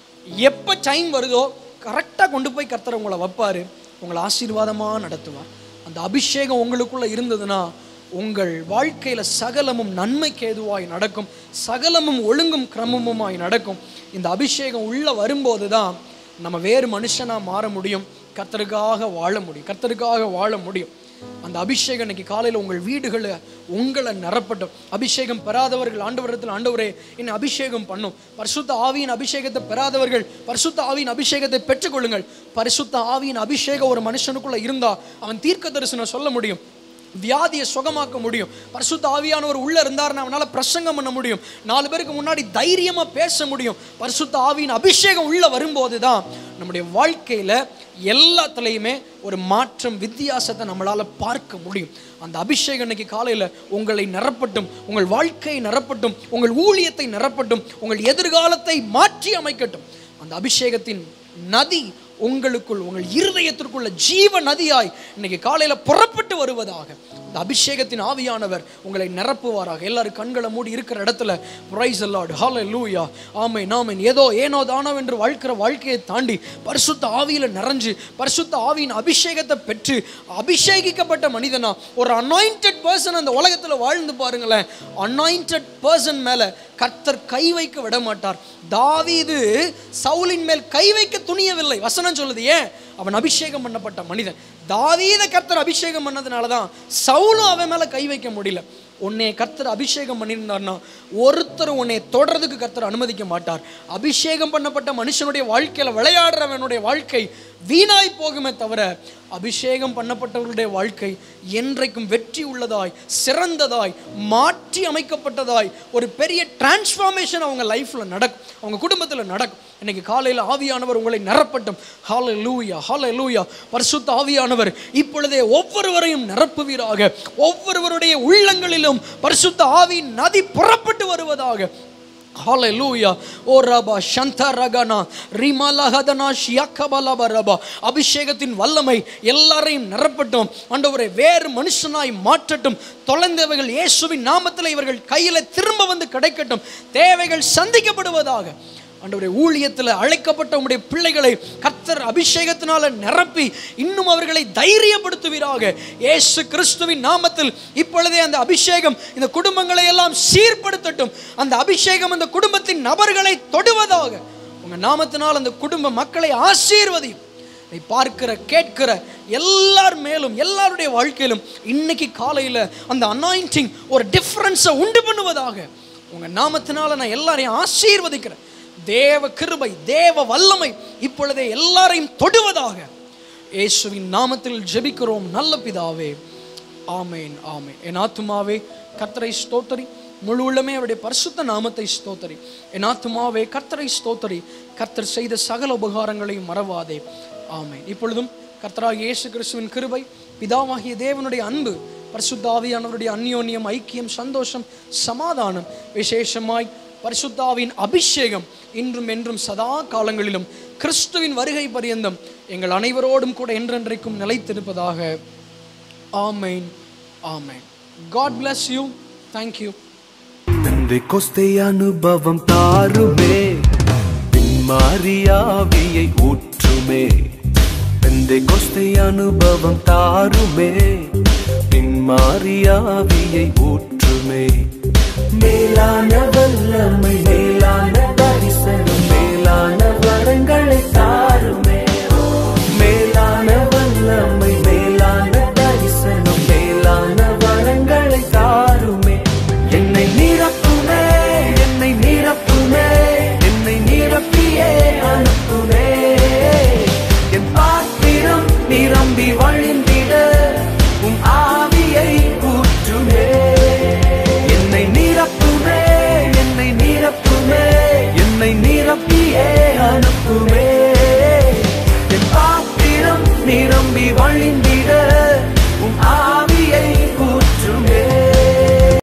எப்ப டைம் வருதோ கரெக்டா கொண்டு போய் கர்த்தர் உங்களை வைப்பாரு, உங்களை ஆசீர்வாதமா நடத்துவார். அந்த அபிஷேகம் உங்களுக்குள்ள இருந்ததுன்னா உங்கள் வாழ்க்கையில சகலமும் நன்மைக்கு ஏதுவாய் நடக்கும், சகலமும் ஒழுங்கும் கிரமமுமாய் நடக்கும். இந்த அபிஷேகம் உள்ள வரும்போது தான் நம்ம வேறு மனுஷனா மாற முடியும், கர்த்தருக்காக வாழ முடியும், கர்த்தருக்காக வாழ முடியும். அந்த அபிஷேகம் இன்னைக்கு காலையில் உங்கள் வீடுகளை உங்களை நிரப்பட்டும். அபிஷேகம் பெறாதவர்கள் ஆண்டவரிடத்தில், ஆண்டவரே என்னை அபிஷேகம் பண்ணும். பரிசுத்த ஆவியின் அபிஷேகத்தை பெறாதவர்கள் பரிசுத்த ஆவியின் அபிஷேகத்தை பெற்றுக்கொள்ளுங்கள். பரிசுத்த ஆவியின் அபிஷேகம் ஒரு மனுஷனுக்குள்ள இருந்தா அவன் தீர்க்க தரிசனம் சொல்ல முடியும், வியாதியை சுகமாக்க முடியும். பரிசுத்த ஆவியானவர் உள்ள இருந்தாருன்னா அவனால பிரசங்கம் பண்ண முடியும், 4 பேருக்கு முன்னாடி தைரியமா பேச முடியும். பரிசுத்த ஆவியின் அபிஷேகம் உள்ள வரும்போது தான் நம்முடைய வாழ்க்கையில எல்லாத்துலேயுமே ஒரு மாற்றம், வித்தியாசத்தை நம்மளால பார்க்க முடியும். அந்த அபிஷேகம் இன்னைக்கு காலையில உங்களை நிரப்பட்டும், உங்கள் வாழ்க்கையை நிரப்பட்டும், உங்கள் ஊழியத்தை நிரப்பட்டும், உங்கள் எதிர்காலத்தை மாற்றி அமைக்கட்டும். அந்த அபிஷேகத்தின் நதி உங்களுக்குள், உங்கள் இருதயத்திற்குள்ள ஜீவ நதியாய் இன்னைக்கு காலையில புறப்பட்டு வருவதாக இந்த அபிஷேகத்தின் ஆவியானவர் உங்களை நிரப்புவாராக. எல்லாரும் கண்களை மூடி இருக்கிற இடத்துல பிரைஸ் தி லார்ட், ஹல்லேலூயா, ஆமென் ஆமென். ஏனோ தானோ என்று வாழ்க்கிற வாழ்க்கையை தாண்டி பரிசுத்த ஆவியில நிறைஞ்சு பரிசுத்த ஆவியின் அபிஷேகத்தை பெற்று அபிஷேகிக்கப்பட்ட மனிதனா ஒரு அனாயிண்டட் பர்சன் அந்த உலகத்துல வாழ்ந்து பாருங்களேன். அனாயிண்டட் பர்சன் மேல கர்த்தர் கை வைக்க விட மாட்டார். தாவீது சவுலின் மேல் கை வைக்க துணியவில்லை. வசனம் சொல்லுது, ஏன்? அவன் அபிஷேகம் பண்ணப்பட்ட மனிதன். தாவீதை கர்த்தர் அபிஷேகம் பண்ணதுனாலதான் சவுலும் அவன் மேல கை வைக்க முடியல. உன்னை கர்த்தர் அபிஷேகம் பண்ணியிருந்தார்னா ஒருத்தரும் உன்னை தொடர்றதுக்கு கர்த்தர் அனுமதிக்க மாட்டார். அபிஷேகம் பண்ணப்பட்ட மனுஷனுடைய வாழ்க்கையில விளையாடுறவனுடைய வாழ்க்கை வீணாய் போகுமே தவிர அபிஷேகம் பண்ணப்பட்டவர்களுடைய வாழ்க்கை என்றைக்கும் வெற்றி உள்ளதாய், சிறந்ததாய், மாற்றி அமைக்கப்பட்டதாய் ஒரு பெரிய டிரான்ஸ்ஃபார்மேஷன் அவங்க லைஃப்ல நடக்கும், அவங்க குடும்பத்துல நடக்கும். இன்னைக்கு காலையில் ஆவியானவர் உங்களை நிரப்பட்டும். ஹல்லேலூயா, ஹல்லேலூயா. பரிசுத்த ஆவியானவர் இப்பொழுதே ஒவ்வொருவரையும் நிரப்புவீராக. ஒவ்வொருவருடைய உள்ளங்களிலும் பரிசுத்த ஆவியின் நதி புறப்பட்டு வருவதாக. ஹல்லேலூயா. ஓ ரபா சந்தரகனா ரிமலஹதனா ஷியக்கபலபரபா. அபிஷேகத்தின் வல்லமை எல்லாரையும் நிரப்பட்டும். ஆண்டவரே வேறு மனுஷனாய் மாற்றட்டும். தொலைந்தவைகள் இயேசுவின் நாமத்தில் இவர்கள் கையில திரும்ப வந்து கிடைக்கட்டும். தேவைகள் சந்திக்கப்படுவதாக. ஆண்டவரே ஊழியத்தில் அழைக்கப்பட்ட உம்முடைய பிள்ளைகளை கர்த்தர் அபிஷேகத்தினால நிரப்பி இன்னும் அவர்களை தைரியப்படுத்துவீராக. இயேசு கிறிஸ்துவின் நாமத்தில் இப்பொழுதே அந்த அபிஷேகம் இந்த குடும்பங்களை எல்லாம் சீர்படுத்தட்டும். அந்த அபிஷேகம் அந்த குடும்பத்தின் நபர்களை தொடுவதாக. உங்க நாமத்தினால் அந்த குடும்ப மக்களை ஆசீர்வதியும். நீ பார்க்கிற கேட்கிற எல்லார் மேலும் எல்லாருடைய வாழ்க்கையிலும் இன்னைக்கு காலையில் அந்த அனாயிண்டிங் ஒரு டிஃபரன்ஸை உண்டு பண்ணுவதாக. உங்க நாமத்தினால நான் எல்லாரையும் ஆசீர்வதிக்கிறேன். தேவ கிருபை, தேவ வல்லமை இப்பொழுதே எல்லாரையும் தொடுவதாக. இயேசுவின் நாமத்தில் ஜெபிக்கிறோம் நல்ல பிதாவே, ஆமேன் ஆமேன். என் ஆத்துமாவே கர்த்தரை ஸ்தோத்தரி, முழு உள்ளமே அவருடைய பரிசுத்த நாமத்தை ஸ்தோத்தரி. என் ஆத்துமாவே கர்த்தரை ஸ்தோத்தரி, கர்த்தர் செய்த சகல உபகாரங்களையும் மறவாதே. ஆமேன். இப்பொழுதும் கர்த்தராகிய இயேசு கிறிஸ்துவின் கிருபை, பிதாவாகிய தேவனுடைய அன்பு, பரிசுத்த ஆவியானவருடைய அந்யோன்யம், ஐக்கியம், சந்தோஷம், சமாதானம், விசேஷமாய் பரிசுத்த ஆவியின் அபிஷேகம் இன்றும் என்றும் சதா காலங்களிலும் கிறிஸ்துவின் வருகை பரியந்தம் எங்கள் அனைவரோடும் கூட என்றென்றைக்கும் நிலைத்திருப்பதாக. ஆமென் ஆமென். God bless you. Thank you. Pentecost அனுபவம் தாருமே, பின்மாரியாவியை ஊற்றுமே. பெந்தெகொஸ்தே அனுபவம் தாருமே, பின்மாரியாவியை ஊற்றுமே. மேலான வல்லமை, மேலான தரிசனம், மேலான வரங்களை தாருமே. மேலான வல்லமை, மேலான தரிசனம், மேலான வரங்களை தாருமே. என்னை நிரப்புமே, என்னை நிரப்புமே, என்னை நிரப்பியே அனுப்புமே. என் பாத்திரம் நிரம்பி வழிந்திட உம் ஆவியை ஊற்றுமே. என்னை நிரப்புமே, என்னை நிரப்புமே, என்னை நிரப்பியே அனுப்புமே. என் பாத்திரம் நிரம்பி வழிந்திட